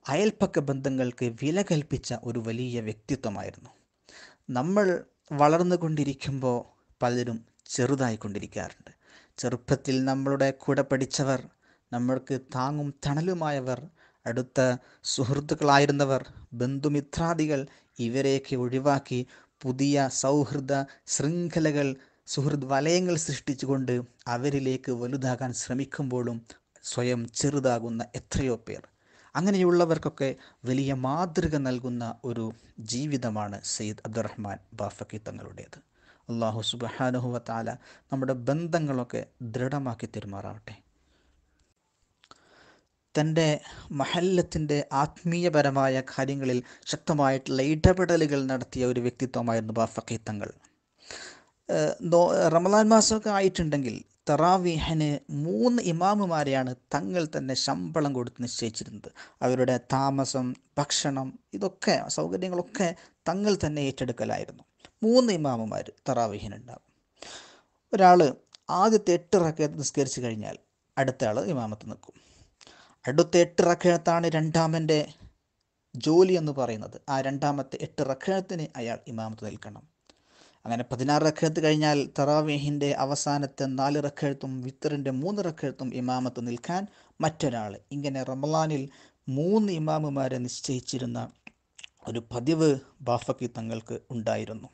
അയൽപ്പക്ക ബന്ധങ്ങൾക്ക് വില കൽപ്പിച്ച ഒരു വലിയ വ്യക്തിത്വമായിരുന്നു. നമ്മൾ വളർന്നുകൊണ്ടിരിക്കുമ്പോൾ പലരും ചെറുതായിക്കൊണ്ടിരിക്കാറുണ്ട്. ചെറുപ്പത്തിൽ നമ്മളുടെ കൂടെ പഠിച്ചവർ, നമ്മൾക്ക് താങ്ങും തണലുമായവർ, അടുത്ത സുഹൃത്തുക്കളായിരുന്നവർ, ബന്ധുമിത്രാദികൾ, ഇവരെയൊക്കെ ഒഴിവാക്കി പുതിയ സൗഹൃദ ശൃംഖലകൾ, സുഹൃദ് വലയങ്ങൾ സൃഷ്ടിച്ചുകൊണ്ട് അവരിലേക്ക് വലുതാകാൻ ശ്രമിക്കുമ്പോഴും സ്വയം ചെറുതാകുന്ന എത്രയോ പേർ. അങ്ങനെയുള്ളവർക്കൊക്കെ വലിയ മാതൃക നൽകുന്ന ഒരു ജീവിതമാണ് സയ്യിദ് അബ്ദുറഹ്മാൻ ബാഫഖി തങ്ങളുടേത്. അല്ലാഹു സുബ്ഹാനഹു വ തആല നമ്മുടെ ബന്ധങ്ങളൊക്കെ ദൃഢമാക്കി തെരുമാറാവട്ടെ. തൻ്റെ മഹല്ലത്തിൻ്റെ ആത്മീയപരമായ കാര്യങ്ങളിൽ ശക്തമായിട്ടുള്ള ഇടപെടലുകൾ നടത്തിയ ഒരു വ്യക്തിത്വമായിരുന്നു ബാഫഖി തങ്ങൾ. റമളാൻ മാസമൊക്കെ ആയിട്ടുണ്ടെങ്കിൽ തറാവീഹിന് മൂന്ന് ഇമാമുമാരെയാണ് തങ്ങൾ തന്നെ ശമ്പളം കൊടുത്ത് നിശ്ചയിച്ചിരുന്നത്. അവരുടെ താമസം, ഭക്ഷണം, ഇതൊക്കെ സൗകര്യങ്ങളൊക്കെ തങ്ങൾ തന്നെ ഏറ്റെടുക്കലായിരുന്നു. മൂന്ന് ഇമാമുമാർ തറാവീഹിനുണ്ടാകും. ഒരാൾ ആദ്യത്തെ എട്ട് റക്അത്ത് നിസ്കരിച്ച് കഴിഞ്ഞാൽ അടുത്ത ആൾ ഇമാമത്ത് നിൽക്കും. അടുത്ത എട്ട് റക്അത്താണ് രണ്ടാമൻ്റെ ജോലി എന്ന് പറയുന്നത്. ആ രണ്ടാമത്തെ എട്ട് റക്അത്തിന് അയാൾ ഇമാമത്ത് നിൽക്കണം. അങ്ങനെ പതിനാറ് റക്അത്ത് കഴിഞ്ഞാൽ തറാവീഹിൻ്റെ അവസാനത്തെ നാല് റക്അത്തും വിത്തറിൻ്റെ മൂന്ന് റക്അത്തും ഇമാമത്ത് നിൽക്കാൻ മറ്റൊരാൾ. ഇങ്ങനെ റമളാനിൽ മൂന്ന് ഇമാമുമാരെ നിശ്ചയിച്ചിരുന്ന ഒരു പതിവ് ബാഫഖി തങ്ങൾക്ക് ഉണ്ടായിരുന്നു.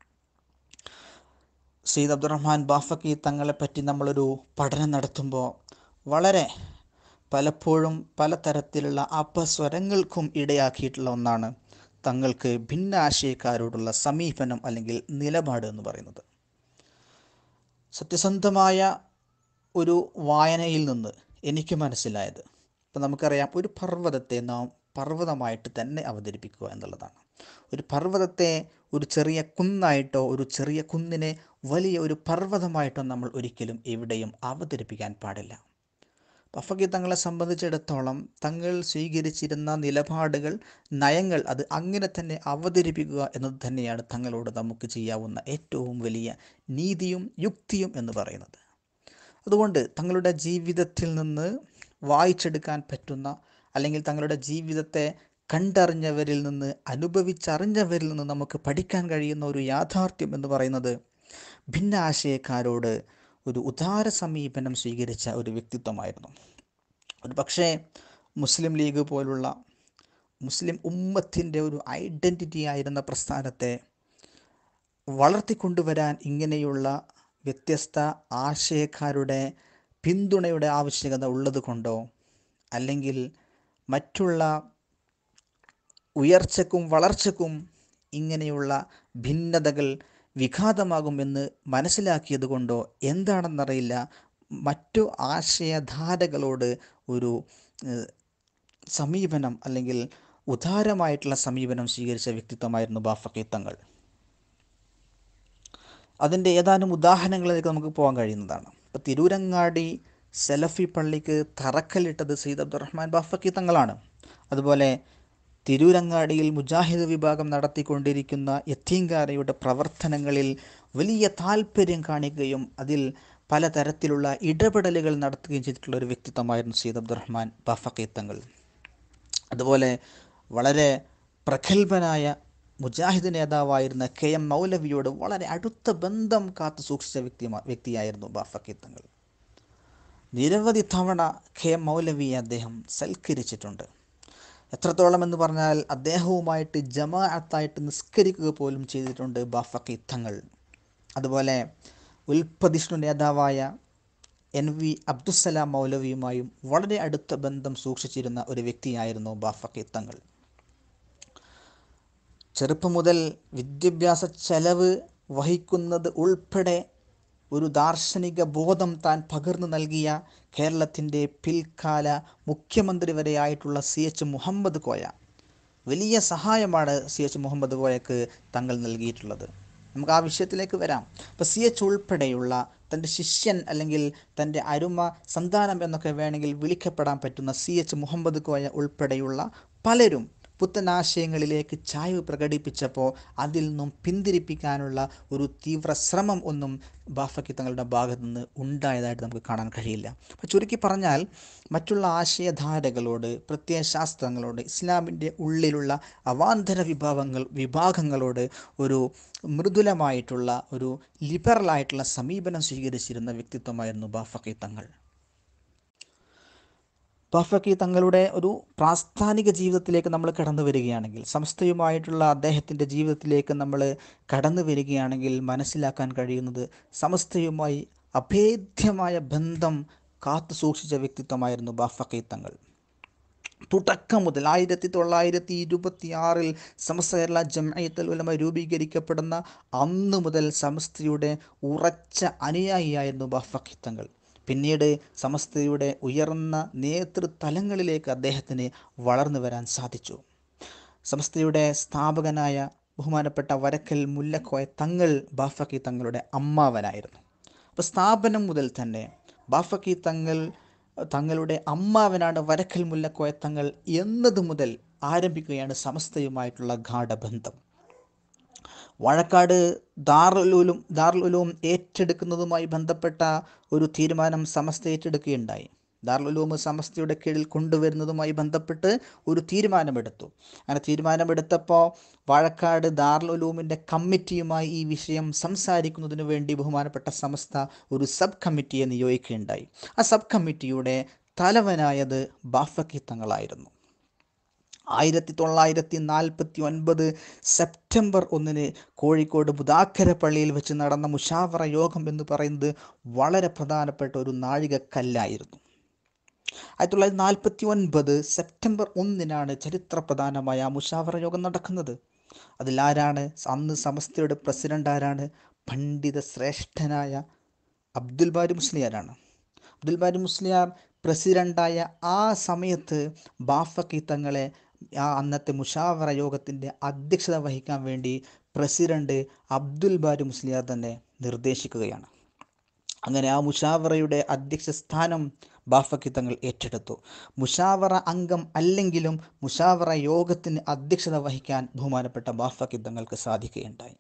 സയ്യിദ് അബ്ദുറഹ്മാൻ ബാഫഖി തങ്ങളെപ്പറ്റി നമ്മളൊരു പഠനം നടത്തുമ്പോൾ വളരെ പലപ്പോഴും പലതരത്തിലുള്ള അപസ്വരങ്ങൾക്കും ഇടയാക്കിയിട്ടുള്ള ഒന്നാണ് തങ്ങൾക്ക് ഭിന്നാശയക്കാരോടുള്ള സമീപനം അല്ലെങ്കിൽ നിലപാട് എന്ന് പറയുന്നത്. സത്യസന്ധമായ ഒരു വായനയിൽ നിന്ന് എനിക്ക് മനസ്സിലായത്, ഇപ്പം നമുക്കറിയാം, ഒരു പർവ്വതത്തെ നാം പർവ്വതമായിട്ട് തന്നെ അവതരിപ്പിക്കുക എന്നുള്ളതാണ്. ഒരു പർവ്വതത്തെ ഒരു ചെറിയ കുന്നായിട്ടോ ഒരു ചെറിയ കുന്നിനെ വലിയ ഒരു പർവ്വതമായിട്ടോ നമ്മൾ ഒരിക്കലും എവിടെയും അവതരിപ്പിക്കാൻ പാടില്ല. ബഫഖി തങ്ങളെ സംബന്ധിച്ചിടത്തോളം തങ്ങൾ സ്വീകരിച്ചിരുന്ന നിലപാടുകൾ, നയങ്ങൾ, അത് അങ്ങനെ തന്നെ അവതരിപ്പിക്കുക എന്നത് തന്നെയാണ് തങ്ങളോട് നമുക്ക് ചെയ്യാവുന്ന ഏറ്റവും വലിയ നീതിയും യുക്തിയും എന്ന് പറയുന്നത്. അതുകൊണ്ട് തങ്ങളുടെ ജീവിതത്തിൽ നിന്ന് വായിച്ചെടുക്കാൻ പറ്റുന്ന, അല്ലെങ്കിൽ തങ്ങളുടെ ജീവിതത്തെ കണ്ടറിഞ്ഞവരിൽ നിന്ന്, അനുഭവിച്ചറിഞ്ഞവരിൽ നിന്ന് നമുക്ക് പഠിക്കാൻ കഴിയുന്ന ഒരു യാഥാർത്ഥ്യം എന്ന് പറയുന്നത് ഭിന്നാശയക്കാരോട് ഒരു ഉദാര സമീപനം സ്വീകരിച്ച ഒരു വ്യക്തിത്വമായിരുന്നു. ഒരു പക്ഷേ മുസ്ലിം ലീഗ് പോലുള്ള മുസ്ലിം ഉമ്മത്തിൻ്റെ ഒരു ഐഡൻറ്റിറ്റി ആയിരുന്ന പ്രസ്ഥാനത്തെ വളർത്തിക്കൊണ്ടുവരാൻ ഇങ്ങനെയുള്ള വ്യത്യസ്ത ആശയക്കാരുടെ പിന്തുണയുടെ ആവശ്യകത ഉള്ളത് കൊണ്ടോ, അല്ലെങ്കിൽ മറ്റുള്ള ഉയർച്ചക്കും വളർച്ചക്കും ഇങ്ങനെയുള്ള ഭിന്നതകൾ വിഘാതമാകുമെന്ന് മനസ്സിലാക്കിയത് കൊണ്ടോ എന്താണെന്നറിയില്ല, മറ്റു ആശയധാരകളോട് ഒരു സമീപനം അല്ലെങ്കിൽ ഉദാരമായിട്ടുള്ള സമീപനം സ്വീകരിച്ച വ്യക്തിത്വമായിരുന്നു ബാഫഖി തങ്ങൾ. അതിൻ്റെ ഏതാനും ഉദാഹരണങ്ങളിലേക്ക് നമുക്ക് പോകാൻ കഴിയുന്നതാണ്. ഇപ്പോൾ തിരൂരങ്ങാടി സലഫി പള്ളിക്ക് തറക്കല്ലിട്ടത് സയ്യിദ് അബ്ദുറഹ്മാൻ ബാഫഖി തങ്ങളാണ്. അതുപോലെ തിരൂരങ്ങാടിയിൽ മുജാഹിദ് വിഭാഗം നടത്തിക്കൊണ്ടിരിക്കുന്ന യത്തീംഖാനയുടെ പ്രവർത്തനങ്ങളിൽ വലിയ താല്പര്യം കാണിക്കുകയും അതിൽ പലതരത്തിലുള്ള ഇടപെടലുകൾ നടത്തുകയും ചെയ്തിട്ടുള്ള ഒരു വ്യക്തിത്വമായിരുന്നു സയ്യിദ് അബ്ദുറഹ്മാൻ ബാഫഖി തങ്ങൾ. അതുപോലെ വളരെ പ്രഗത്ഭനായ മുജാഹിദ് നേതാവായിരുന്ന കെ എം മൗലവിയോട് വളരെ അടുത്ത ബന്ധം കാത്തു സൂക്ഷിച്ച വ്യക്തി വ്യക്തിയായിരുന്നു ബാഫഖി തങ്ങൾ. നിരവധി തവണ കെ എം മൗലവിയെ അദ്ദേഹം സൽക്കരിച്ചിട്ടുണ്ട്. എത്രത്തോളം എന്ന് പറഞ്ഞാൽ അദ്ദേഹവുമായിട്ട് ജമാഅത്തായിട്ട് നിസ്കരിക്കുക പോലും ചെയ്തിട്ടുണ്ട് ബാഫഖി തങ്ങൾ. അതുപോലെ ഉൽപ്പതിഷ്ണു നേതാവായ എൻ വി അബ്ദുസ്സലാം മൗലവിയുമായും വളരെ അടുത്ത ബന്ധം സൂക്ഷിച്ചിരുന്ന ഒരു വ്യക്തിയായിരുന്നു ബാഫഖി തങ്ങൾ. ചെറുപ്പം മുതൽ വിദ്യാഭ്യാസ ചെലവ് വഹിക്കുന്നത് ഉൾപ്പെടെ ഒരു ദാർശനിക ബോധം താൻ പകർന്നു നൽകിയ കേരളത്തിൻ്റെ പിൽക്കാല മുഖ്യമന്ത്രി വരെയായിട്ടുള്ള സി എച്ച് മുഹമ്മദ് കോയ, വലിയ സഹായമാണ് സി എച്ച് മുഹമ്മദ് കോയക്ക് തങ്ങൾ നൽകിയിട്ടുള്ളത്. നമുക്ക് ആ വിഷയത്തിലേക്ക് വരാം. അപ്പോൾ സി എച്ച് ഉൾപ്പെടെയുള്ള തൻ്റെ ശിഷ്യൻ അല്ലെങ്കിൽ തൻ്റെ അരുമ സന്താനം എന്നൊക്കെ വേണമെങ്കിൽ വിളിക്കപ്പെടാൻ പറ്റുന്ന സി എച്ച് മുഹമ്മദ് കോയ ഉൾപ്പെടെയുള്ള പലരും പുത്തനാശയങ്ങളിലേക്ക് ചായ്വ് പ്രകടിപ്പിച്ചപ്പോൾ അതിൽ നിന്നും പിന്തിരിപ്പിക്കാനുള്ള ഒരു തീവ്ര ശ്രമം ഒന്നും ബാഫക്കി തങ്ങളുടെ ഭാഗത്തു നിന്ന് ഉണ്ടായതായിട്ട് നമുക്ക് കാണാൻ കഴിയില്ല. അപ്പോൾ ചുരുക്കി പറഞ്ഞാൽ മറ്റുള്ള ആശയധാരകളോട്, പ്രത്യയശാസ്ത്രങ്ങളോട്, ഇസ്ലാമിൻ്റെ ഉള്ളിലുള്ള അവാന്തര വിഭാഗങ്ങൾ വിഭാഗങ്ങളോട് ഒരു മൃദുലമായിട്ടുള്ള ഒരു ലിബറലായിട്ടുള്ള സമീപനം സ്വീകരിച്ചിരുന്ന വ്യക്തിത്വമായിരുന്നു ബാഫക്കി തങ്ങൾ. ബഫക്കി തങ്ങളുടെ ഒരു പ്രാസ്ഥാനിക ജീവിതത്തിലേക്ക് നമ്മൾ കടന്നു വരികയാണെങ്കിൽ, സമസ്തയുമായിട്ടുള്ള അദ്ദേഹത്തിൻ്റെ ജീവിതത്തിലേക്ക് നമ്മൾ കടന്നു വരികയാണെങ്കിൽ മനസ്സിലാക്കാൻ കഴിയുന്നത് സമസ്തയുമായി അഭേദ്യമായ ബന്ധം കാത്തു സൂക്ഷിച്ച വ്യക്തിത്വമായിരുന്നു ബഫക്കി തങ്ങൾ. തുടക്കം മുതൽ ആയിരത്തി തൊള്ളായിരത്തി ഇരുപത്തി ആറിൽ സമസ്ത കേരള ജംഇയ്യത്തുൽ ഉലമ രൂപീകരിക്കപ്പെടുന്ന അന്നു മുതൽ സമസ്തയുടെ ഉറച്ച അനുയായിയായിരുന്നു ബഫക്കി തങ്ങൾ. പിന്നീട് സമസ്തയുടെ ഉയർന്ന നേതൃതലങ്ങളിലേക്ക് അദ്ദേഹത്തിന് വളർന്നു വരാൻ സാധിച്ചു. സമസ്തയുടെ സ്ഥാപകനായ ബഹുമാനപ്പെട്ട വരക്കൽ മുല്ലക്കോയ തങ്ങൾ ബാഫക്കി തങ്ങളുടെ അമ്മാവനായിരുന്നു. അപ്പോൾ സ്ഥാപനം മുതൽ തന്നെ ബാഫക്കി തങ്ങൾ തങ്ങളുടെ അമ്മാവനാണ് വരക്കൽ മുല്ലക്കോയ തങ്ങൾ എന്നത് മുതൽ ആരംഭിക്കുകയാണ് സമസ്തയുമായിട്ടുള്ള ഗാഢബന്ധം. വാഴക്കാട് ദാറുൽ ഉലൂം ദാറുൽ ഉലൂം ഏറ്റെടുക്കുന്നതുമായി ബന്ധപ്പെട്ട ഒരു തീരുമാനം സമസ്ത ഏറ്റെടുക്കുകയുണ്ടായി. ദാറുൽ ഉലൂം സമസ്തയുടെ കീഴിൽ കൊണ്ടുവരുന്നതുമായി ബന്ധപ്പെട്ട് ഒരു തീരുമാനമെടുത്തു. അങ്ങനെ തീരുമാനമെടുത്തപ്പോൾ വാഴക്കാട് ദാറുൽ ഉലൂമിൻ്റെ കമ്മിറ്റിയുമായി ഈ വിഷയം സംസാരിക്കുന്നതിന് വേണ്ടി ബഹുമാനപ്പെട്ട സമസ്ത ഒരു സബ് കമ്മിറ്റിയെ നിയോഗിക്കുകയുണ്ടായി. ആ സബ് കമ്മിറ്റിയുടെ തലവനായത് ബാഫക്കി തങ്ങളായിരുന്നു. ആയിരത്തി തൊള്ളായിരത്തി നാൽപ്പത്തി ഒൻപത് സെപ്റ്റംബർ ഒന്നിന് കോഴിക്കോട് മുദാക്കര പള്ളിയിൽ വെച്ച് നടന്ന മുഷാവറ യോഗം എന്ന് പറയുന്നത് വളരെ പ്രധാനപ്പെട്ട ഒരു നാഴികക്കല്ലായിരുന്നു. ആയിരത്തി തൊള്ളായിരത്തി നാൽപ്പത്തി ഒൻപത് സെപ്റ്റംബർ ഒന്നിനാണ് ചരിത്രപ്രധാനമായ ആ മുഷാവറ യോഗം നടക്കുന്നത്. അതിലാരാണ് അന്ന് സമസ്തയുടെ പ്രസിഡന്റ്? ആരാണ്? പണ്ഡിത ശ്രേഷ്ഠനായ അബ്ദുൽ ബാരി മുസ്ലിയാരാണ്. അബ്ദുൽ ബാരി മുസ്ലിയാർ പ്രസിഡൻ്റായ ആ സമയത്ത് ബാഫക്കി തങ്ങളെ ആ അന്നത്തെ മുഷാവറ യോഗത്തിൻ്റെ അധ്യക്ഷത വഹിക്കാൻ വേണ്ടി പ്രസിഡന്റ് അബ്ദുൽ ബാരി മുസ്ലിയാർ തന്നെ നിർദ്ദേശിക്കുകയാണ്. അങ്ങനെ ആ മുഷാവറയുടെ അധ്യക്ഷ സ്ഥാനം ബാഫക്കി തങ്ങൾ ഏറ്റെടുത്തു. മുഷാവറ അംഗം അല്ലെങ്കിലും മുഷാവറ യോഗത്തിന് അധ്യക്ഷത വഹിക്കാൻ ബഹുമാനപ്പെട്ട ബാഫക്കി തങ്ങൾക്ക് സാധിക്കുകയുണ്ടായി.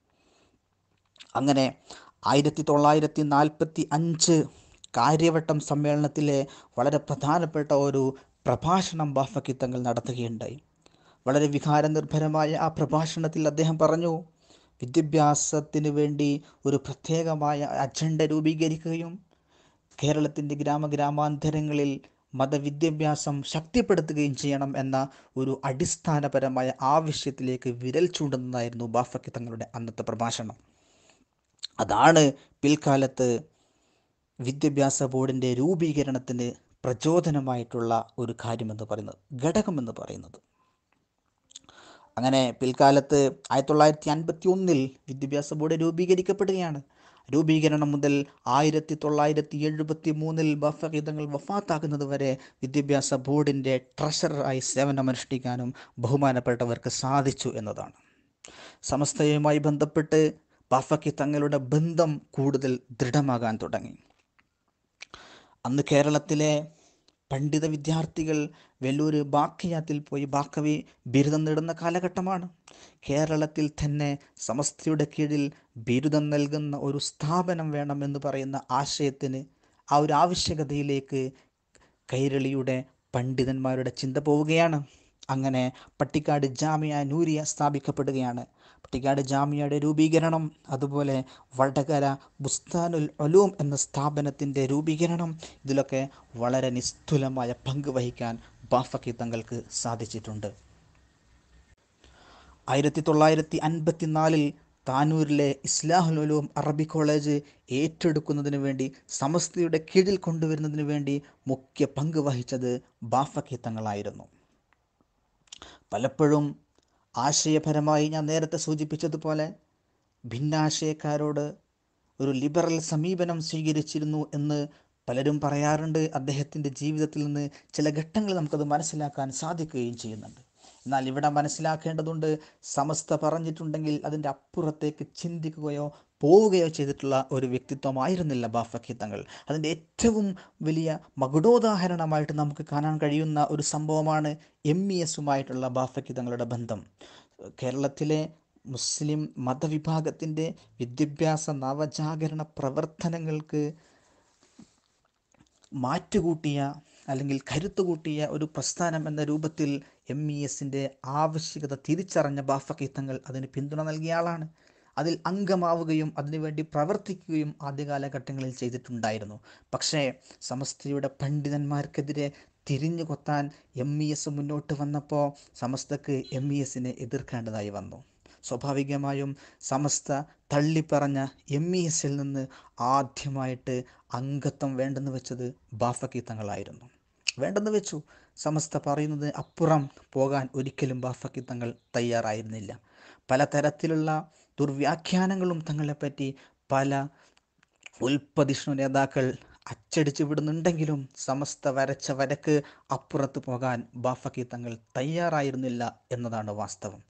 അങ്ങനെ ആയിരത്തി തൊള്ളായിരത്തി നാൽപ്പത്തി അഞ്ച് കാര്യവട്ടം സമ്മേളനത്തിലെ വളരെ പ്രധാനപ്പെട്ട ഒരു പ്രഭാഷണം ബാഫക്കി തങ്ങൾ നടത്തുകയുണ്ടായി. വളരെ വികാരനിർഭരമായ ആ പ്രഭാഷണത്തിൽ അദ്ദേഹം പറഞ്ഞു, വിദ്യാഭ്യാസത്തിന് വേണ്ടി ഒരു പ്രത്യേകമായ അജണ്ട രൂപീകരിക്കുകയും കേരളത്തിൻ്റെ ഗ്രാമഗ്രാമാന്തരങ്ങളിൽ മതവിദ്യാഭ്യാസം ശക്തിപ്പെടുത്തുകയും ചെയ്യണം എന്ന ഒരു അടിസ്ഥാനപരമായ ആവശ്യത്തിലേക്ക് വിരൽ ചൂണ്ടുന്നതായിരുന്നു ബാഫക്കി തങ്ങളുടെ അന്നത്തെ പ്രഭാഷണം. അതാണ് പിൽക്കാലത്ത് വിദ്യാഭ്യാസ ബോർഡിൻ്റെ രൂപീകരണത്തിന് പ്രചോദനമായിട്ടുള്ള ഒരു കാര്യമെന്ന് പറയുന്നത്, ഘടകമെന്ന് പറയുന്നത്. അങ്ങനെ പിൽക്കാലത്ത് ആയിരത്തി തൊള്ളായിരത്തി അൻപത്തി ഒന്നിൽ വിദ്യാഭ്യാസ ബോർഡ് രൂപീകരിക്കപ്പെടുകയാണ്. രൂപീകരണം മുതൽ ആയിരത്തി തൊള്ളായിരത്തി എഴുപത്തി മൂന്നിൽ ബഫഖി തങ്ങൾ വഫാത്താകുന്നത് വരെ വിദ്യാഭ്യാസ ബോർഡിൻ്റെ ട്രഷററായി സേവനമനുഷ്ഠിക്കാനും ബഹുമാനപ്പെട്ടവർക്ക് സാധിച്ചു എന്നതാണ്. സമസ്തയുമായി ബന്ധപ്പെട്ട് ബഫഖി തങ്ങളുടെ ബന്ധം കൂടുതൽ ദൃഢമാകാൻ തുടങ്ങി. അന്ന് കേരളത്തിലെ പണ്ഡിത വിദ്യാർത്ഥികൾ വെല്ലൂർ ബാക്കിയാത്തിൽ പോയി ബാക്കവി ബിരുദം നേടുന്ന കാലഘട്ടമാണ്. കേരളത്തിൽ തന്നെ സമസ്തയുടെ കീഴിൽ ബിരുദം നൽകുന്ന ഒരു സ്ഥാപനം വേണമെന്ന് പറയുന്ന ആശയത്തിന്, ആ ഒരു ആവശ്യകതയിലേക്ക് കൈരളിയുടെ പണ്ഡിതന്മാരുടെ ചിന്ത പോവുകയാണ്. അങ്ങനെ പട്ടിക്കാട് ജാമിയ നൂരിയ സ്ഥാപിക്കപ്പെടുകയാണ്. പട്ടിക്കാട് ജാമിയയുടെ രൂപീകരണം, അതുപോലെ വടകര ബുസ്താനുൽ ഉലൂം എന്ന സ്ഥാപനത്തിൻ്റെ രൂപീകരണം, ഇതിലൊക്കെ വളരെ നിസ്തുലമായ പങ്ക് വഹിക്കാൻ ബാഫക്കി തങ്ങൾക്ക് സാധിച്ചിട്ടുണ്ട്. ആയിരത്തി തൊള്ളായിരത്തി അൻപത്തി നാലിൽ താനൂരിലെ ഇസ്ലാഹുൽ ഉലൂം അറബി കോളേജ് ഏറ്റെടുക്കുന്നതിന് വേണ്ടി, സമസ്തയുടെ കീഴിൽ കൊണ്ടുവരുന്നതിന് വേണ്ടി മുഖ്യ പങ്ക് വഹിച്ചത് ബാഫക്കി തങ്ങളായിരുന്നു. പലപ്പോഴും ആശയപരമായി ഞാൻ നേരത്തെ സൂചിപ്പിച്ചതുപോലെ ഭിന്നാശയക്കാരോട് ഒരു ലിബറൽ സമീപനം സ്വീകരിച്ചിരുന്നു എന്ന് പലരും പറയാറുണ്ട്. അദ്ദേഹത്തിൻ്റെ ജീവിതത്തിൽ നിന്ന് ചില ഘട്ടങ്ങൾ നമുക്കത് മനസ്സിലാക്കാൻ സാധിക്കുകയും ചെയ്യുന്നുണ്ട്. എന്നാൽ ഇവിടെ മനസ്സിലാക്കേണ്ടതുണ്ട്, സമസ്ത പറഞ്ഞിട്ടുണ്ടെങ്കിൽ അതിൻ്റെ അപ്പുറത്തേക്ക് ചിന്തിക്കുകയോ പോവുകയോ ചെയ്തിട്ടുള്ള ഒരു വ്യക്തിത്വമായിരുന്നില്ല ബാഫഖി തങ്ങൾ. അതിൻ്റെ ഏറ്റവും വലിയ മകുടോദാഹരണമായിട്ട് നമുക്ക് കാണാൻ കഴിയുന്ന ഒരു സംഭവമാണ് എം ഇ എസുമായിട്ടുള്ള ബാഫഖി തങ്ങളുടെ ബന്ധം. കേരളത്തിലെ മുസ്ലിം മതവിഭാഗത്തിൻ്റെ വിദ്യാഭ്യാസ നവജാഗരണ പ്രവർത്തനങ്ങൾക്ക് മാറ്റുകൂട്ടിയ അല്ലെങ്കിൽ കരുത്തുകൂട്ടിയ ഒരു പ്രസ്ഥാനം എന്ന രൂപത്തിൽ എം ഇ എസിൻ്റെ ആവശ്യകത തിരിച്ചറിഞ്ഞ ബാഫഖി തങ്ങൾ അതിന് പിന്തുണ നൽകിയ ആളാണ്. അതിൽ അംഗമാവുകയും അതിനുവേണ്ടി പ്രവർത്തിക്കുകയും ആദ്യ കാലഘട്ടങ്ങളിൽ ചെയ്തിട്ടുണ്ടായിരുന്നു. പക്ഷേ സമസ്തയുടെ പണ്ഡിതന്മാർക്കെതിരെ തിരിഞ്ഞു കൊത്താൻ എം ഇ എസ് മുന്നോട്ട് വന്നപ്പോൾ സമസ്തക്ക് എം ഇ എസിനെ എതിർക്കേണ്ടതായി വന്നു. സ്വാഭാവികമായും സമസ്ത തള്ളിപ്പറഞ്ഞ എം ഇ എസിൽ നിന്ന് ആദ്യമായിട്ട് അംഗത്വം വേണ്ടെന്ന് വെച്ചത് ബാഫഖി തങ്ങളായിരുന്നു. വേണ്ടെന്ന് വെച്ചു. സമസ്ത പറയുന്നത് അപ്പുറം പോകാൻ ഒരിക്കലും ബാഫഖി തങ്ങൾ തയ്യാറായിരുന്നില്ല. പലതരത്തിലുള്ള ദുർവ്യാഖ്യാനങ്ങളും തങ്ങളെപ്പറ്റി പല ഉൽപ്പതിഷ്ണു നേതാക്കൾ അച്ചടിച്ചു വിടുന്നുണ്ടെങ്കിലും സമസ്ത വരച്ച വരക്ക് അപ്പുറത്ത് പോകാൻ ബാഫഖി തങ്ങൾ തയ്യാറായിരുന്നില്ല എന്നതാണ് വാസ്തവം.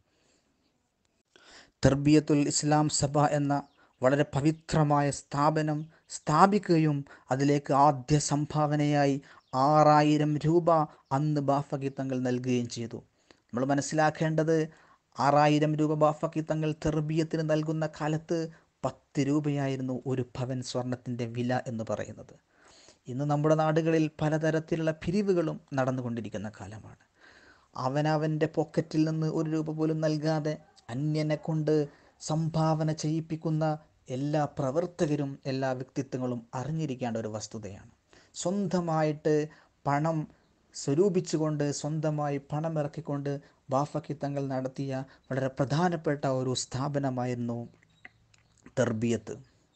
തർബിയത്തുൽ ഇസ്ലാം സഭ എന്ന വളരെ പവിത്രമായ സ്ഥാപനം സ്ഥാപിക്കുകയും അതിലേക്ക് ആദ്യ സംഭാവനയായി ആറായിരം രൂപ അന്ന് ബാഫഖി തങ്ങൾ നൽകുകയും ചെയ്തു. നമ്മൾ മനസ്സിലാക്കേണ്ടത്, ആറായിരം രൂപ ബാഫഖി തങ്ങൾ തർബിയത്തിന് നൽകുന്ന കാലത്ത് പത്ത് രൂപയായിരുന്നു ഒരു പവൻ സ്വർണത്തിൻ്റെ വില എന്ന് പറയുന്നത്. ഇന്ന് നമ്മുടെ നാടുകളിൽ പലതരത്തിലുള്ള പിരിവുകളും നടന്നുകൊണ്ടിരിക്കുന്ന കാലമാണ്. അവനവൻ്റെ പോക്കറ്റിൽ നിന്ന് ഒരു രൂപ പോലും നൽകാതെ അന്യനെ കൊണ്ട് സംഭാവന ചെയ്യിപ്പിക്കുന്ന എല്ലാ പ്രവർത്തകരും എല്ലാ വ്യക്തിത്വങ്ങളും അറിഞ്ഞിരിക്കേണ്ട ഒരു വസ്തുതയാണ്. സ്വന്തമായിട്ട് പണം സ്വരൂപിച്ചുകൊണ്ട് സ്വന്തമായി പണം ഇറക്കിക്കൊണ്ട് ബാഫഖി തങ്ങൾ നടത്തിയ വളരെ പ്രധാനപ്പെട്ട ഒരു സ്ഥാപനമായിരുന്നു തർബിയത്ത്.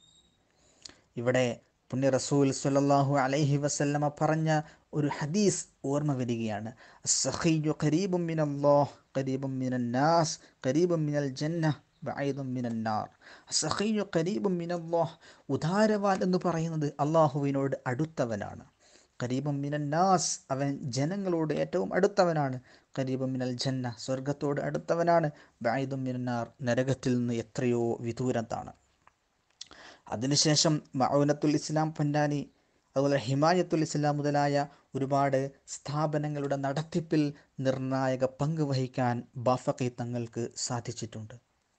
ഇവിടെ പുണ്യ റസൂൽ സ്വല്ലല്ലാഹു അലൈഹി വസല്ലമ പറഞ്ഞ ഒരു ഹദീസ് ഓർമ്മ വരികയാണ്. അസ്സഖിയ്യു ഖരീബും മിനല്ലാഹ് ഖരീബും മിനന്നാസ് ഖരീബും മിനൽ ജന്നഹ് ബഈദും മിനന്നാർ. അസ്സഖിയ്യു ഖരീബും മിനല്ലാഹ്, ഉദാരവാൻ എന്ന് പറയുന്നത് അള്ളാഹുവിനോട് അടുത്തവനാണ്. ഖരീബും മിനന്നാസ്, അവൻ ജനങ്ങളോട് ഏറ്റവും അടുത്തവനാണ്. ഖരീബും മിനൽ ജന്ന, സ്വർഗത്തോട് അടുത്തവനാണ്. ബഈദും മിനന്നാർ, നരകത്തിൽ നിന്ന് എത്രയോ വിദൂരത്താണ്. അതിനുശേഷം മഊനത്തുൽ ഇസ്ലാം പൊന്നാനി, അതുപോലെ ഹിമായത്തുൽ ഇസ്ലാം മുതലായ ഒരുപാട് സ്ഥാപനങ്ങളുടെ നടത്തിപ്പിൽ നിർണായക പങ്ക് വഹിക്കാൻ ബാഫഖി തങ്ങൾക്ക് സാധിച്ചിട്ടുണ്ട്.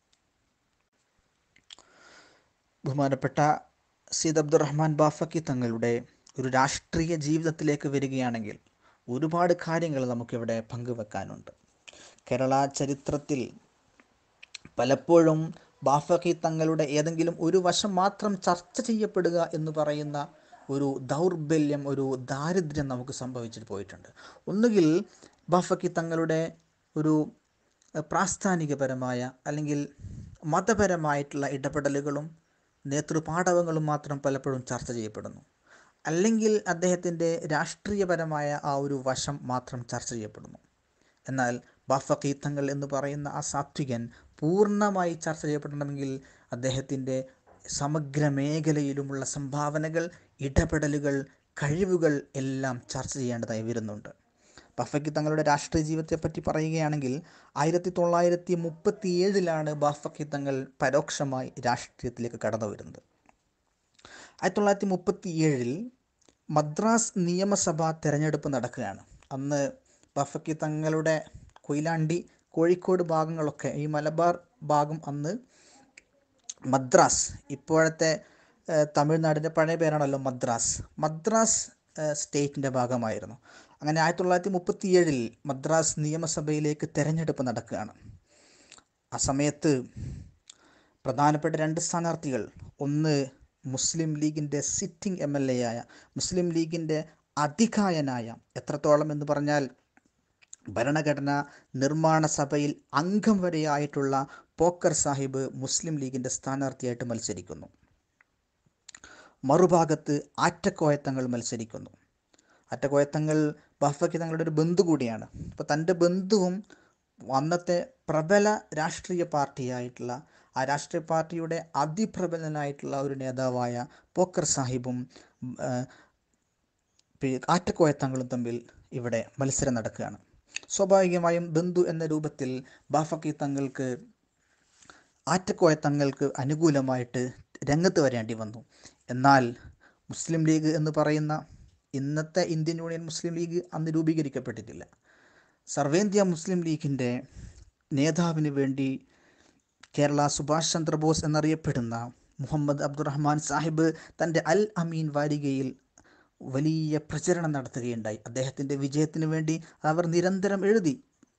ബഹുമാനപ്പെട്ട സയ്യിദ് അബ്ദുറഹ്മാൻ ബാഫഖി തങ്ങളുടെ ഒരു രാഷ്ട്രീയ ജീവിതത്തിലേക്ക് വരികയാണെങ്കിൽ ഒരുപാട് കാര്യങ്ങൾ നമുക്കിവിടെ പങ്കുവെക്കാനുണ്ട്. കേരള ചരിത്രത്തിൽ പലപ്പോഴും ബാഫഖി തങ്ങളുടെ ഏതെങ്കിലും ഒരു വശം മാത്രം ചർച്ച ചെയ്യപ്പെടുക എന്ന് പറയുന്ന ഒരു ദൗർബല്യം, ഒരു ദാരിദ്ര്യം നമുക്ക് സംഭവിച്ചിട്ട് പോയിട്ടുണ്ട്. ഒന്നുകിൽ ബാഫഖി തങ്ങളുടെ ഒരു പ്രാസ്ഥാനികപരമായ അല്ലെങ്കിൽ മതപരമായിട്ടുള്ള ഇടപെടലുകളും നേതൃപാടവങ്ങളും മാത്രം പലപ്പോഴും ചർച്ച ചെയ്യപ്പെടുന്നു, അല്ലെങ്കിൽ അദ്ദേഹത്തിൻ്റെ രാഷ്ട്രീയപരമായ ആ ഒരു വശം മാത്രം ചർച്ച ചെയ്യപ്പെടുന്നു. എന്നാൽ ബാഫഖി തങ്ങൾ എന്ന് പറയുന്ന ആ സാത്വികൻ പൂർണ്ണമായി ചർച്ച ചെയ്യപ്പെടണമെങ്കിൽ അദ്ദേഹത്തിൻ്റെ സമഗ്ര മേഖലയിലുമുള്ള സംഭാവനകൾ, ഇടപെടലുകൾ, കഴിവുകൾ എല്ലാം ചർച്ച ചെയ്യേണ്ടതായി വരുന്നുണ്ട്. ബാഫഖി തങ്ങളുടെ രാഷ്ട്രീയ ജീവിതത്തെപ്പറ്റി പറയുകയാണെങ്കിൽ ആയിരത്തി തൊള്ളായിരത്തി മുപ്പത്തി ഏഴിലാണ് ബാഫഖി തങ്ങൾ പരോക്ഷമായി രാഷ്ട്രീയത്തിലേക്ക് കടന്നു വരുന്നത്. ആയിരത്തി തൊള്ളായിരത്തി മുപ്പത്തി ഏഴിൽ മദ്രാസ് നിയമസഭ തിരഞ്ഞെടുപ്പ് നടക്കുകയാണ്. അന്ന് ബാഫഖി തങ്ങളുടെ കൊയിലാണ്ടി, കോഴിക്കോട് ഭാഗങ്ങളൊക്കെ, ഈ മലബാർ ഭാഗം അന്ന് മദ്രാസ്, ഇപ്പോഴത്തെ തമിഴ്നാടിൻ്റെ പഴയ പേരാണല്ലോ മദ്രാസ്, മദ്രാസ് സ്റ്റേറ്റിൻ്റെ ഭാഗമായിരുന്നു. അങ്ങനെ ആയിരത്തി തൊള്ളായിരത്തി മുപ്പത്തി ഏഴിൽ മദ്രാസ് നിയമസഭയിലേക്ക് തിരഞ്ഞെടുപ്പ് നടക്കുകയാണ്. ആ സമയത്ത് പ്രധാനപ്പെട്ട രണ്ട് സ്ഥാനാർത്ഥികൾ, ഒന്ന് മുസ്ലിം ലീഗിൻ്റെ സിറ്റിംഗ് എം എൽ എ ആയ, മുസ്ലിം ലീഗിൻ്റെ അധികായനായ, എത്രത്തോളം എന്ന് പറഞ്ഞാൽ ഭരണഘടനാ നിർമ്മാണ സഭയിൽ അംഗം വരെയായിട്ടുള്ള പോക്കർ സാഹിബ് മുസ്ലിം ലീഗിൻ്റെ സ്ഥാനാർത്ഥിയായിട്ട് മത്സരിക്കുന്നു. മറുഭാഗത്ത് ആറ്റക്കോയത്തങ്ങൾ മത്സരിക്കുന്നു. ആറ്റക്കോയത്തങ്ങൾ ബാഫഖി തങ്ങളുടെ ഒരു ബന്ധു കൂടിയാണ്. അപ്പോൾ തൻ്റെ ബന്ധുവും അന്നത്തെ പ്രബല രാഷ്ട്രീയ പാർട്ടിയായിട്ടുള്ള, ആ രാഷ്ട്രീയ പാർട്ടിയുടെ അതിപ്രബലനായിട്ടുള്ള ഒരു നേതാവായ പോക്കർ സാഹിബും ആറ്റക്കോയത്തങ്ങളും തമ്മിൽ ഇവിടെ മത്സരം നടക്കുകയാണ്. സ്വാഭാവികമായും ബന്ധു എന്ന രൂപത്തിൽ ബാഫക്കി തങ്ങൾക്ക് ആറ്റക്കോയ തങ്ങൾക്ക് അനുകൂലമായിട്ട് രംഗത്ത് വരേണ്ടി വന്നു. എന്നാൽ മുസ്ലിം ലീഗ് എന്ന് പറയുന്ന ഇന്നത്തെ ഇന്ത്യൻ യൂണിയൻ മുസ്ലിം ലീഗ് അന്ന് രൂപീകരിക്കപ്പെട്ടിട്ടില്ല. സർവേന്ത്യ മുസ്ലിം ലീഗിൻ്റെ നേതാവിന് വേണ്ടി കേരള സുഭാഷ് ചന്ദ്രബോസ് എന്നറിയപ്പെടുന്ന മുഹമ്മദ് അബ്ദുറഹ്മാൻ സാഹിബ് തൻ്റെ അൽ അമീൻ വാരികയിൽ വലിയ പ്രചരണം നടത്തുകയുണ്ടായി. അദ്ദേഹത്തിൻ്റെ വിജയത്തിന് വേണ്ടി അവർ നിരന്തരം എഴുതി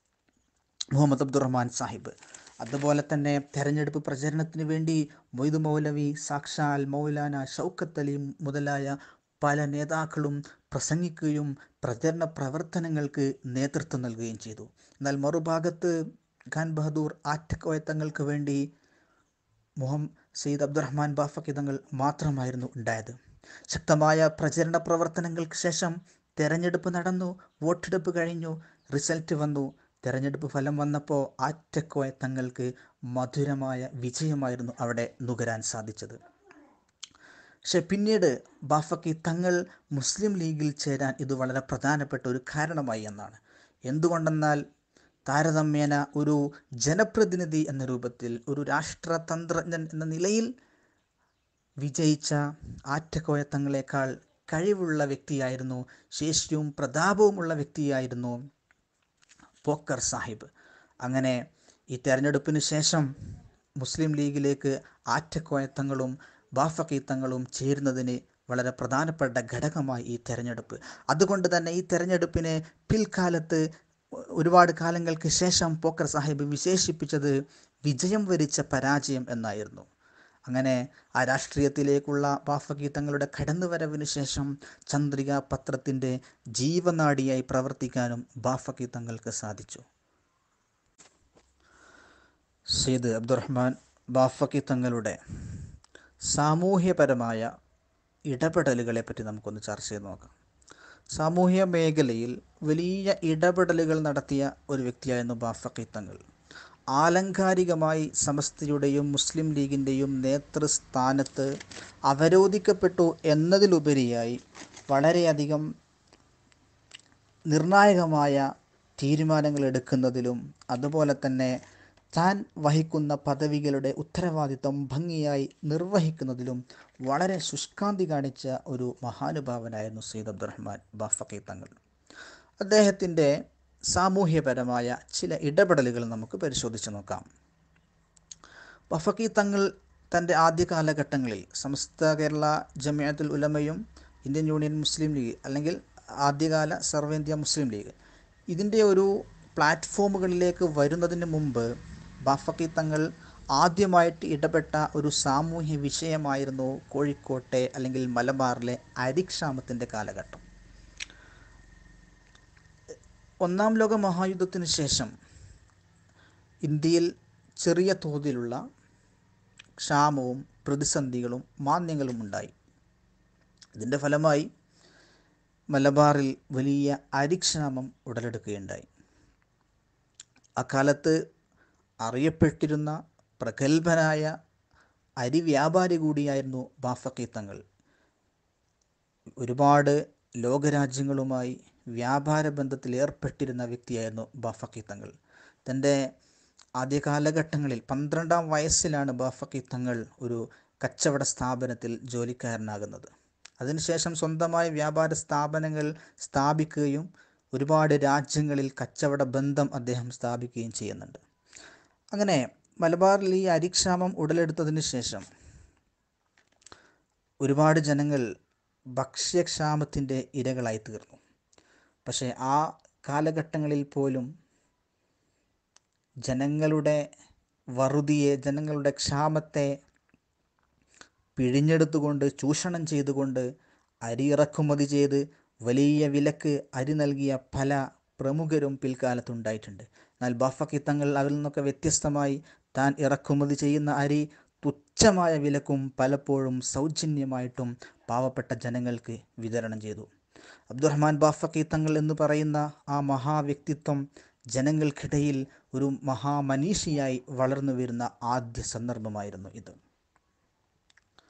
മുഹമ്മദ് അബ്ദുറഹ്മാൻ സാഹിബ്. അതുപോലെ തന്നെ തെരഞ്ഞെടുപ്പ് പ്രചരണത്തിന് വേണ്ടി മൊയ്ദ് മൗലവി, സാക്ഷാൽ മൗലാന ഷൗക്കത്ത് അലി മുതലായ പല നേതാക്കളും പ്രസംഗിക്കുകയും പ്രചരണ പ്രവർത്തനങ്ങൾക്ക് നേതൃത്വം നൽകുകയും ചെയ്തു. എന്നാൽ മറുഭാഗത്ത് ഖാൻ ബഹദൂർ ആറ്റക്കോയ തങ്ങൾക്ക് വേണ്ടി മുഹമ്മദ് സയ്യിദ് അബ്ദുറഹ്മാൻ ബാഫക്കി തങ്ങൾ മാത്രമായിരുന്നു ഉണ്ടായത്. ശക്തമായ പ്രചരണ പ്രവർത്തനങ്ങൾക്ക് ശേഷം തെരഞ്ഞെടുപ്പ് നടന്നു, വോട്ടെടുപ്പ് കഴിഞ്ഞു, റിസൾട്ട് വന്നു. തെരഞ്ഞെടുപ്പ് ഫലം വന്നപ്പോൾ ആറ്റക്കോയ തങ്ങൾക്ക് മധുരമായ വിജയമായിരുന്നു അവിടെ നുകരാൻ സാധിച്ചത്. പക്ഷെ പിന്നീട് ബാഫക്കി തങ്ങൾ മുസ്ലിം ലീഗിൽ ചേരാൻ ഇത് വളരെ പ്രധാനപ്പെട്ട ഒരു കാരണമായി എന്നാണ്. എന്തുകൊണ്ടെന്നാൽ താരതമ്യേന ഒരു ജനപ്രതിനിധി എന്ന രൂപത്തിൽ, ഒരു രാഷ്ട്രതന്ത്രജ്ഞൻ എന്ന നിലയിൽ വിജയിച്ച ആറ്റക്കോയ തങ്ങളെക്കാൾ കഴിവുള്ള വ്യക്തിയായിരുന്നു, ശേഷിയും പ്രതാപവുമുള്ള വ്യക്തിയായിരുന്നു പോക്കർ സാഹിബ്. അങ്ങനെ ഈ തെരഞ്ഞെടുപ്പിന് ശേഷം മുസ്ലിം ലീഗിലേക്ക് ആറ്റക്കോയ തങ്ങളും ബാഫക്കി തങ്ങളും ചേരുന്നതിന് വളരെ പ്രധാനപ്പെട്ട ഘടകമായി ഈ തെരഞ്ഞെടുപ്പ്. അതുകൊണ്ട് തന്നെ ഈ തെരഞ്ഞെടുപ്പിനെ പിൽക്കാലത്ത് ഒരുപാട് കാലങ്ങൾക്ക് ശേഷം പോക്കർ സാഹിബ് വിശേഷിപ്പിച്ചത് വിജയം വരിച്ച പരാജയം എന്നായിരുന്നു. അങ്ങനെ ആ രാഷ്ട്രീയത്തിലേക്കുള്ള ബാഫക്കി തങ്ങളുടെ കടന്നുവരവിന് ശേഷം ചന്ദ്രിക പത്രത്തിൻ്റെ ജീവനാഡിയായി പ്രവർത്തിക്കാനും ബാഫക്കി തങ്ങൾക്ക് സാധിച്ചു. സയ്യിദ് അബ്ദുറഹ്മാൻ ബാഫക്കി തങ്ങളുടെ സാമൂഹ്യപരമായ ഇടപെടലുകളെ പറ്റി നമുക്കൊന്ന് ചർച്ച ചെയ്ത് നോക്കാം. സാമൂഹ്യ മേഖലയിൽ വലിയ ഇടപെടലുകൾ നടത്തിയ ഒരു വ്യക്തിയായിരുന്നു ബാഫക്കി തങ്ങൾ. ആലങ്കാരികമായി സമസ്തയുടെയും മുസ്ലിം ലീഗിൻ്റെയും നേതൃസ്ഥാനത്ത് അവരോധിക്കപ്പെട്ടു എന്നതിലുപരിയായി വളരെയധികം നിർണായകമായ തീരുമാനങ്ങൾ എടുക്കുന്നതിലും അതുപോലെ തന്നെ താൻ വഹിക്കുന്ന പദവികളുടെ ഉത്തരവാദിത്വം ഭംഗിയായി നിർവഹിക്കുന്നതിലും വളരെ ശുഷ്കാന്തി കാണിച്ച ഒരു മഹാനുഭാവനായിരുന്നു സയ്യിദ് അബ്ദുറഹ്മാൻ ബാഫക്കി തങ്ങൾ. അദ്ദേഹത്തിൻ്റെ സാമൂഹ്യപരമായ ചില ഇടപെടലുകൾ നമുക്ക് പരിശോധിച്ച് നോക്കാം. ബഫക്കി തങ്ങൾ തൻ്റെ ആദ്യ കാലഘട്ടങ്ങളിൽ സമസ്ത കേരള ജമിഅത്തുൽ ഉലമയും ഇന്ത്യൻ യൂണിയൻ മുസ്ലിം ലീഗ് അല്ലെങ്കിൽ ആദ്യകാല സർവേന്ത്യ മുസ്ലിം ലീഗ് ഇതിൻ്റെ ഒരു പ്ലാറ്റ്ഫോമുകളിലേക്ക് വരുന്നതിന് മുമ്പ് ബഫക്കി തങ്ങൾ ആദ്യമായിട്ട് ഇടപെട്ട ഒരു സാമൂഹ്യ വിഷയമായിരുന്നു കോഴിക്കോട്ടെ അല്ലെങ്കിൽ മലബാറിലെ അരിക്ഷാമത്തിൻ്റെ കാലഘട്ടം. ഒന്നാം ലോക മഹായുദ്ധത്തിന് ശേഷം ഇന്ത്യയിൽ ചെറിയ തോതിലുള്ള ക്ഷാമവും പ്രതിസന്ധികളും മാന്ദ്യങ്ങളും ഉണ്ടായി. ഇതിൻ്റെ ഫലമായി മലബാറിൽ വലിയ അരിക്ഷാമം ഉടലെടുക്കുകയുണ്ടായി. അക്കാലത്ത് അറിയപ്പെട്ടിരുന്ന പ്രഗത്ഭനായ അരി വ്യാപാരി കൂടിയായിരുന്നു ബാഫക്കി തങ്ങൾ. ഒരുപാട് ലോകരാജ്യങ്ങളുമായി വ്യാപാര ബന്ധത്തിൽ ഏർപ്പെട്ടിരുന്ന വ്യക്തിയായിരുന്നു ബാഫക്കി തങ്ങൾ. തൻ്റെ ആദ്യ കാലഘട്ടങ്ങളിൽ പന്ത്രണ്ടാം വയസ്സിലാണ് ബാഫക്കി തങ്ങൾ ഒരു കച്ചവട സ്ഥാപനത്തിൽ ജോലിക്കാരനാകുന്നത്. അതിനുശേഷം സ്വന്തമായി വ്യാപാര സ്ഥാപനങ്ങൾ സ്ഥാപിക്കുകയും ഒരുപാട് രാജ്യങ്ങളിൽ കച്ചവട ബന്ധം അദ്ദേഹം സ്ഥാപിക്കുകയും ചെയ്യുന്നുണ്ട്. അങ്ങനെ മലബാറിൽ ഈ അരിക്ഷാമം ഉടലെടുത്തതിന് ശേഷം ഒരുപാട് ജനങ്ങൾ ഭക്ഷ്യക്ഷാമത്തിൻ്റെ ഇരകളായി തീർന്നു. പക്ഷേ ആ കാലഘട്ടങ്ങളിൽ പോലും ജനങ്ങളുടെ വറുതിയെ, ജനങ്ങളുടെ ക്ഷാമത്തെ പിഴിഞ്ഞെടുത്തുകൊണ്ട് ചൂഷണം ചെയ്തുകൊണ്ട് അരി ഇറക്കുമതി ചെയ്ത് വലിയ വിലക്ക് അരി നൽകിയ പല പ്രമുഖരും പിൽക്കാലത്തുണ്ടായിട്ടുണ്ട്. എന്നാൽ ബാഫക്കി തങ്ങൾ അതിൽ നിന്നൊക്കെ വ്യത്യസ്തമായി താൻ ഇറക്കുമതി ചെയ്യുന്ന അരി തുച്ഛമായ വിലക്കും പലപ്പോഴും സൗജന്യമായിട്ടും പാവപ്പെട്ട ജനങ്ങൾക്ക് വിതരണം ചെയ്തു. അബ്ദുറഹ്മാൻ ബാഫക്കി തങ്ങൾ എന്ന് പറയുന്ന ആ മഹാവ്യക്തിത്വം ജനങ്ങൾക്കിടയിൽ ഒരു മഹാമനീഷിയായി വളർന്നു വരുന്ന ആദ്യ സന്ദർഭമായിരുന്നു ഇത്.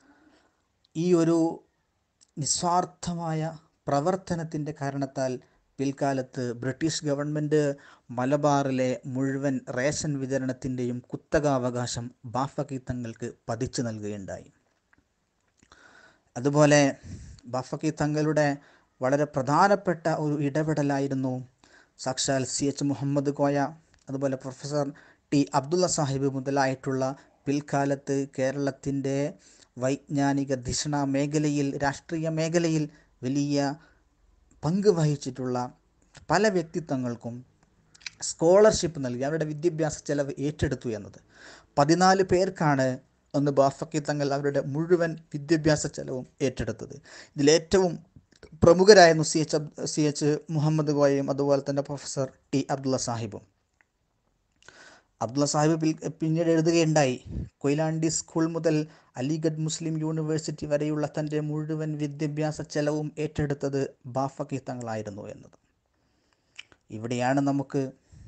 ഈ ഒരു നിസ്വാർത്ഥമായ പ്രവർത്തനത്തിൻ്റെ കാരണത്താൽ പിൽക്കാലത്ത് ബ്രിട്ടീഷ് ഗവൺമെൻറ് മലബാറിലെ മുഴുവൻ റേഷൻ വിതരണത്തിൻ്റെയും കുത്തകാവകാശം ബാഫഖി തങ്ങൾക്ക് പതിച്ചു നൽകുകയുണ്ടായി. അതുപോലെ ബഫക്കി തങ്ങളുടെ വളരെ പ്രധാനപ്പെട്ട ഒരു ഇടപെടലായിരുന്നു സാക്ഷാൽ സി എച്ച് മുഹമ്മദ് കോയ, അതുപോലെ പ്രൊഫസർ ടി അബ്ദുള്ള സാഹിബ് മുതലായിട്ടുള്ള പിൽക്കാലത്ത് കേരളത്തിൻ്റെ വൈജ്ഞാനിക ധിഷണ മേഖലയിൽ, രാഷ്ട്രീയ മേഖലയിൽ വലിയ പങ്ക് വഹിച്ചിട്ടുള്ള പല വ്യക്തിത്വങ്ങൾക്കും സ്കോളർഷിപ്പ് നൽകി അവരുടെ വിദ്യാഭ്യാസ ചെലവ് ഏറ്റെടുത്തു എന്നത്. പതിനാല് പേർക്കാണ് ഒന്ന് ബാഫക്കി തങ്ങൾ അവരുടെ മുഴുവൻ വിദ്യാഭ്യാസ ചെലവും ഏറ്റെടുത്തത്. ഇതിലേറ്റവും പ്രമുഖരായിരുന്നു C H C H Muhammad കോയയും അതുപോലെ തന്നെ പ്രൊഫസർ ടി അബ്ദുള്ള സാഹിബും. അബ്ദുള്ള സാഹിബ് പിന്നീട് എഴുതുകയുണ്ടായി, കൊയിലാണ്ടി സ്കൂൾ മുതൽ അലിഗഡ് മുസ്ലിം യൂണിവേഴ്സിറ്റി വരെയുള്ള തൻ്റെ മുഴുവൻ വിദ്യാഭ്യാസ ചെലവും ഏറ്റെടുത്തത് ബാഫക്കി തങ്ങളായിരുന്നു എന്നത്. ഇവിടെയാണ് നമുക്ക്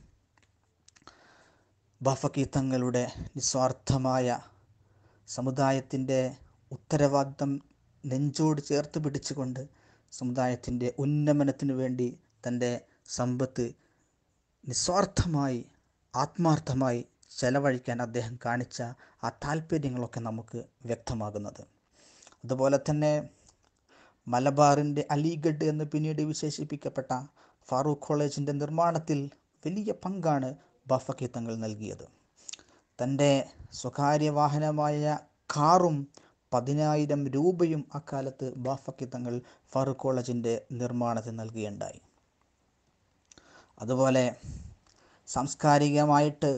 ബാഫക്കി തങ്ങളുടെ നിസ്വാർത്ഥമായ സമുദായത്തിൻ്റെ ഉത്തരവാദിത്തം നെഞ്ചോട് ചേർത്ത് പിടിച്ചുകൊണ്ട് സമുദായത്തിൻ്റെ ഉന്നമനത്തിനു വേണ്ടി തൻ്റെ സമ്പത്ത് നിസ്വാർത്ഥമായി ആത്മാർത്ഥമായി ചെലവഴിക്കാൻ അദ്ദേഹം കാണിച്ച ആ താല്പര്യങ്ങളൊക്കെ നമുക്ക് വ്യക്തമാകുന്നത്. അതുപോലെ തന്നെ മലബാറിൻ്റെ അലിഗഡ് എന്ന് പിന്നീട് വിശേഷിപ്പിക്കപ്പെട്ട ഫാറൂഖ് കോളേജിൻ്റെ നിർമ്മാണത്തിൽ വലിയ പങ്കാണ് ബാഫക്കി തങ്ങൾ നൽകിയത്. തൻ്റെ സ്വകാര്യ വാഹനമായ കാറും പതിനായിരം രൂപയും അക്കാലത്ത് ബാഫക്കി തങ്ങൾ ഫാറൂഖ് കോളേജിൻ്റെ നിർമ്മാണത്തിന് നൽകുകയുണ്ടായി. അതുപോലെ സാംസ്കാരികമായിട്ട്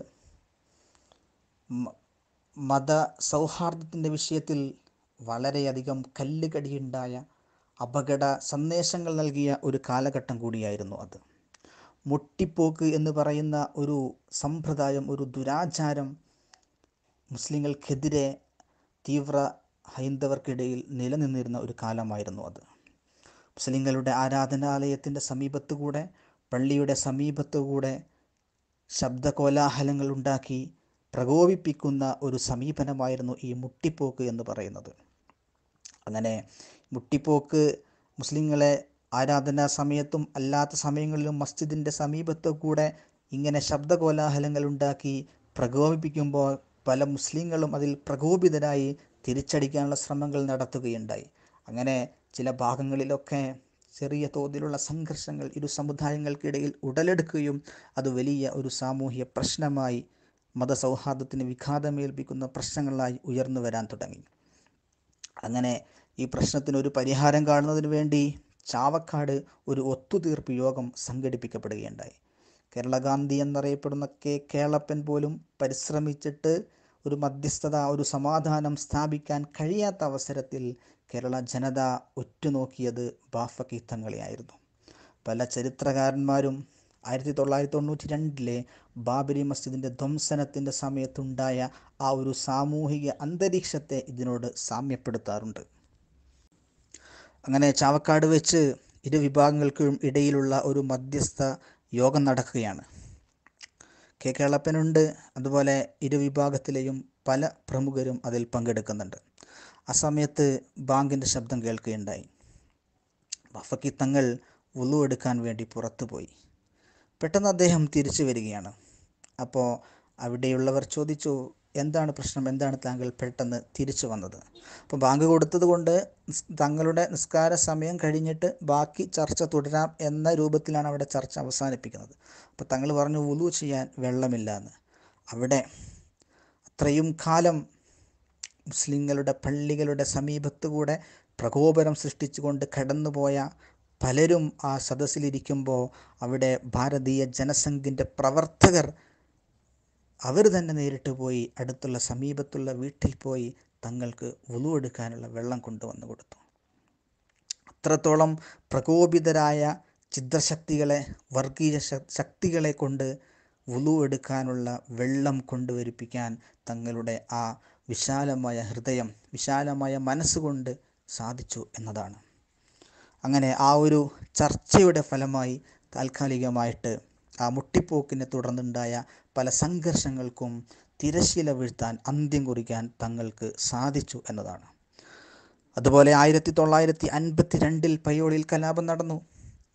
മത സൗഹാർദ്ദത്തിൻ്റെ വിഷയത്തിൽ വളരെയധികം കല്ലുകടിയുണ്ടായ അപകട സന്ദേശങ്ങൾ നൽകിയ ഒരു കാലഘട്ടം കൂടിയായിരുന്നു അത്. മുട്ടിപ്പോക്ക് എന്ന് പറയുന്ന ഒരു സമ്പ്രദായം, ഒരു ദുരാചാരം മുസ്ലിങ്ങൾക്കെതിരെ തീവ്ര ഹൈന്ദവർക്കിടയിൽ നിലനിന്നിരുന്ന ഒരു കാലമായിരുന്നു അത്. മുസ്ലിങ്ങളുടെ ആരാധനാലയത്തിൻ്റെ സമീപത്തുകൂടെ, പള്ളിയുടെ സമീപത്തുകൂടെ ശബ്ദകോലാഹലങ്ങൾ ഉണ്ടാക്കി പ്രകോപിപ്പിക്കുന്ന ഒരു സമീപനമായിരുന്നു ഈ മുട്ടിപ്പോക്ക് എന്ന് പറയുന്നത്. അങ്ങനെ മുട്ടിപ്പോക്ക് മുസ്ലിങ്ങളെ ആരാധനാ സമയത്തും അല്ലാത്ത സമയങ്ങളിലും മസ്ജിദിൻ്റെ സമീപത്തു കൂടെ ഇങ്ങനെ ശബ്ദകോലാഹലങ്ങൾ ഉണ്ടാക്കി പ്രകോപിപ്പിക്കുമ്പോൾ പല മുസ്ലിങ്ങളും അതിൽ പ്രകോപിതരായി തിരിച്ചടിക്കാനുള്ള ശ്രമങ്ങൾ നടത്തുകയുണ്ടായി. അങ്ങനെ ചില ഭാഗങ്ങളിലൊക്കെ ചെറിയ തോതിലുള്ള സംഘർഷങ്ങൾ ഇരു സമുദായങ്ങൾക്കിടയിൽ ഉടലെടുക്കുകയും അത് വലിയ ഒരു സാമൂഹ്യ പ്രശ്നമായി, മതസൗഹാർദ്ദത്തിന് വിഘാതമേൽപ്പിക്കുന്ന പ്രശ്നങ്ങളായി ഉയർന്നു വരാൻ തുടങ്ങി. അങ്ങനെ ഈ പ്രശ്നത്തിനൊരു പരിഹാരം കാണുന്നതിന് വേണ്ടി ചാവക്കാട് ഒരു ഒത്തുതീർപ്പ് യോഗം സംഘടിപ്പിക്കപ്പെടുകയുണ്ടായി. കേരള ഗാന്ധി എന്നറിയപ്പെടുന്ന കെ കേളപ്പൻ പോലും പരിശ്രമിച്ചിട്ട് ഒരു മധ്യസ്ഥത, ഒരു സമാധാനം സ്ഥാപിക്കാൻ കഴിയാത്ത അവസരത്തിൽ കേരള ജനത ഉറ്റുനോക്കിയത് ബാഫക്കി തങ്ങളെയായിരുന്നു. പല ചരിത്രകാരന്മാരും ആയിരത്തി തൊള്ളായിരത്തി തൊണ്ണൂറ്റി രണ്ടിലെ ബാബരി മസ്ജിദിൻ്റെ ധ്വംസനത്തിൻ്റെ സമയത്തുണ്ടായ ആ ഒരു സാമൂഹിക അന്തരീക്ഷത്തെ ഇതിനോട് സാമ്യപ്പെടുത്താറുണ്ട്. അങ്ങനെ ചാവക്കാട് വെച്ച് ഇരു വിഭാഗങ്ങൾക്കും ഇടയിലുള്ള ഒരു മധ്യസ്ഥ യോഗം നടക്കുകയാണ്. കെ കേളപ്പനുണ്ട്, അതുപോലെ ഇരു വിഭാഗത്തിലെയും പല പ്രമുഖരും അതിൽ പങ്കെടുക്കുന്നുണ്ട്. ആ സമയത്ത് ബാങ്കിൻ്റെ ശബ്ദം കേൾക്കുകയുണ്ടായി. ബഫക്കി തങ്ങൾ വുളു എടുക്കാൻ വേണ്ടി പുറത്തു പോയി. പെട്ടെന്ന് അദ്ദേഹം തിരിച്ചു വരികയാണ്. അപ്പോൾ അവിടെയുള്ളവർ ചോദിച്ചു, എന്താണ് പ്രശ്നം, എന്താണ് താങ്കൾ പെട്ടെന്ന് തിരിച്ചു വന്നത്? അപ്പോൾ ബാങ്ക് കൊടുത്തത് കൊണ്ട് തങ്ങളുടെ നിസ്കാര സമയം കഴിഞ്ഞിട്ട് ബാക്കി ചർച്ച തുടരാം എന്ന രൂപത്തിലാണ് അവിടെ ചർച്ച അവസാനിപ്പിക്കുന്നത്. അപ്പോൾ തങ്ങൾ പറഞ്ഞു വുളു ചെയ്യാൻ വെള്ളമില്ല എന്ന്. അവിടെ അത്രയും കാലം മുസ്ലിങ്ങളുടെ പള്ളികളുടെ സമീപത്തുകൂടെ പ്രകോപനം സൃഷ്ടിച്ചുകൊണ്ട് കടന്നുപോയ പലരും ആ സദസ്സിലിരിക്കുമ്പോൾ അവിടെ ഭാരതീയ ജനസംഘിൻ്റെ പ്രവർത്തകർ അവർ തന്നെ നേരിട്ട് പോയി അടുത്തുള്ള സമീപത്തുള്ള വീട്ടിൽ പോയി തങ്ങൾക്ക് വുളു എടുക്കാനുള്ള വെള്ളം കൊണ്ടുവന്ന് കൊടുത്തു. അത്രത്തോളം പ്രകോപിതരായ ചിദ്രശക്തികളെ, വർഗീയ ശക്തികളെ കൊണ്ട് വുളു എടുക്കാനുള്ള വെള്ളം കൊണ്ടുവരിപ്പിക്കാൻ തങ്ങളുടെ ആ വിശാലമായ ഹൃദയം, വിശാലമായ മനസ്സുകൊണ്ട് സാധിച്ചു എന്നതാണ്. അങ്ങനെ ആ ഒരു ചർച്ചയുടെ ഫലമായി താൽക്കാലികമായിട്ട് ആ മുട്ടിപ്പോക്കിനെ തുടർന്നുണ്ടായ പല സംഘർഷങ്ങൾക്കും തിരശ്ശീല വീഴ്ത്താൻ, അന്ത്യം കുറിക്കാൻ തങ്ങൾക്ക് സാധിച്ചു എന്നതാണ്. അതുപോലെ ആയിരത്തി തൊള്ളായിരത്തി അൻപത്തി രണ്ടിൽ പയ്യോളിൽ കലാപം നടന്നു.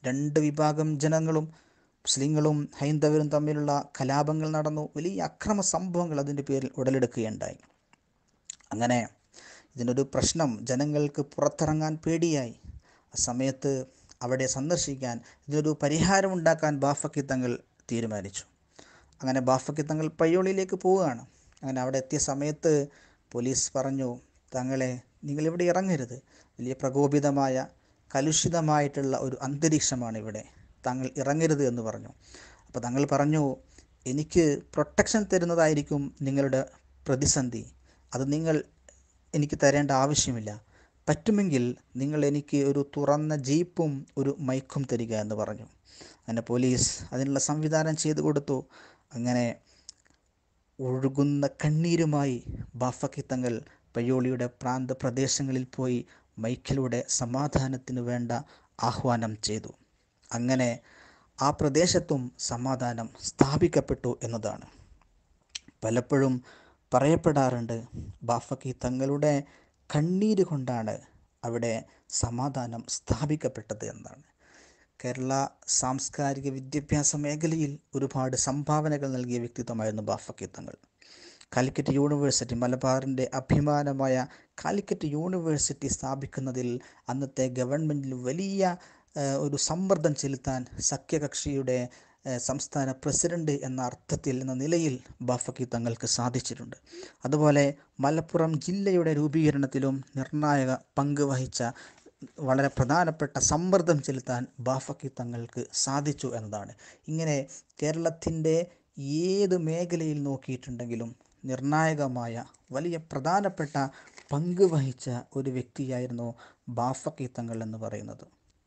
രണ്ട് വിഭാഗം ജനങ്ങളും, മുസ്ലിങ്ങളും ഹൈന്ദവരും തമ്മിലുള്ള കലാപങ്ങൾ നടന്നു. വലിയ അക്രമ സംഭവങ്ങൾ അതിൻ്റെ പേരിൽ ഉടലെടുക്കുകയുണ്ടായി. അങ്ങനെ ഇതിനൊരു പ്രശ്നം, ജനങ്ങൾക്ക് പുറത്തിറങ്ങാൻ പേടിയായി. ആ സമയത്ത് അവിടെ സന്ദർശിക്കാൻ, ഇതിനൊരു പരിഹാരം ഉണ്ടാക്കാൻ ബാഫക്കി തങ്ങൾ തീരുമാനിച്ചു. അങ്ങനെ ബാഫക്കി തങ്ങൾ പയ്യോളിയിലേക്ക് പോവുകയാണ്. അങ്ങനെ അവിടെ എത്തിയ സമയത്ത് പോലീസ് പറഞ്ഞു, തങ്ങളെ നിങ്ങളിവിടെ ഇറങ്ങരുത്, വലിയ പ്രകോപിതമായ കലുഷിതമായിട്ടുള്ള ഒരു അന്തരീക്ഷമാണ് ഇവിടെ, താങ്കൾ ഇറങ്ങരുത് എന്ന് പറഞ്ഞു. അപ്പോൾ തങ്ങൾ പറഞ്ഞു, എനിക്ക് പ്രൊട്ടക്ഷൻ തരുന്നതായിരിക്കും നിങ്ങളുടെ പ്രതിസന്ധി, അത് നിങ്ങൾ എനിക്ക് തരേണ്ട ആവശ്യമില്ല, പറ്റുമെങ്കിൽ നിങ്ങൾ എനിക്ക് ഒരു തുറന്ന ജീപ്പും ഒരു മൈക്കും തരിക എന്ന് പറഞ്ഞു. അങ്ങനെ പോലീസ് അതിനുള്ള സംവിധാനം ചെയ്തു കൊടുത്തു. അങ്ങനെ ഒഴുകുന്ന കണ്ണീരുമായി ബാഫക്കി തങ്ങൾ പയ്യോളിയുടെ പ്രാന്ത പ്രദേശങ്ങളിൽ പോയി മൈക്കിലൂടെ സമാധാനത്തിന് വേണ്ട ആഹ്വാനം ചെയ്തു. അങ്ങനെ ആ പ്രദേശത്തും സമാധാനം സ്ഥാപിക്കപ്പെട്ടു എന്നതാണ്. പലപ്പോഴും പറയപ്പെടാറുണ്ട്, ബാഫക്കി തങ്ങളുടെ കണ്ണീര് കൊണ്ടാണ് അവിടെ സമാധാനം സ്ഥാപിക്കപ്പെട്ടത് എന്നാണ്. കേരള സാംസ്കാരിക വിദ്യാഭ്യാസ മേഖലയിൽ ഒരുപാട് സംഭാവനകൾ നൽകിയ വ്യക്തിത്വമായിരുന്നു ബാഫക്കി തങ്ങൾ. കാലിക്കറ്റ് യൂണിവേഴ്സിറ്റി, മലബാറിൻ്റെ അഭിമാനമായ കാലിക്കറ്റ് യൂണിവേഴ്സിറ്റി സ്ഥാപിക്കുന്നതിൽ അന്നത്തെ ഗവൺമെൻറ്റിൽ വലിയ ഒരു സമ്മർദ്ദം ചെലുത്താൻ സഖ്യകക്ഷിയുടെ സംസ്ഥാന പ്രസിഡന്റ് എന്ന അർത്ഥത്തിൽ, എന്ന നിലയിൽ ബാഫക്കി തങ്ങൾക്ക് സാധിച്ചിട്ടുണ്ട്. അതുപോലെ മലപ്പുറം ജില്ലയുടെ രൂപീകരണത്തിലും നിർണായക പങ്ക് വഹിച്ച, വളരെ പ്രധാനപ്പെട്ട സമ്മർദ്ദം ചെലുത്താൻ ബാഫക്കി തങ്ങൾക്ക് സാധിച്ചു എന്നതാണ്. ഇങ്ങനെ കേരളത്തിൻ്റെ ഏത് മേഖലയിൽ നോക്കിയിട്ടുണ്ടെങ്കിലും നിർണായകമായ വലിയ പ്രധാനപ്പെട്ട പങ്ക് വഹിച്ച ഒരു വ്യക്തിയായിരുന്നു ബാഫക്കി തങ്ങൾ എന്ന് പറയുന്നത്.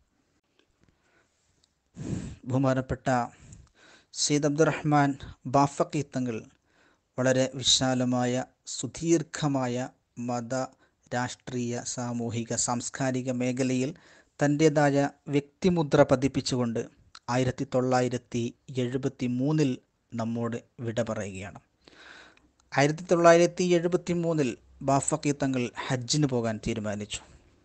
ബഹുമാനപ്പെട്ട സയ്യിദ് അബ്ദുറഹ്മാൻ ബാഫക്കി തങ്ങൾ വളരെ വിശാലമായ സുദീർഘമായ മത, രാഷ്ട്രീയ, സാമൂഹിക, സാംസ്കാരിക മേഖലയിൽ തൻ്റേതായ വ്യക്തിമുദ്ര പതിപ്പിച്ചുകൊണ്ട് ആയിരത്തി തൊള്ളായിരത്തി എഴുപത്തി മൂന്നിൽ നമ്മോട് വിട പറയുകയാണ്. ആയിരത്തി തൊള്ളായിരത്തി എഴുപത്തി മൂന്നിൽ ബാഫക്കി തങ്ങൾ ഹജ്ജിന് പോകാൻ തീരുമാനിച്ചു.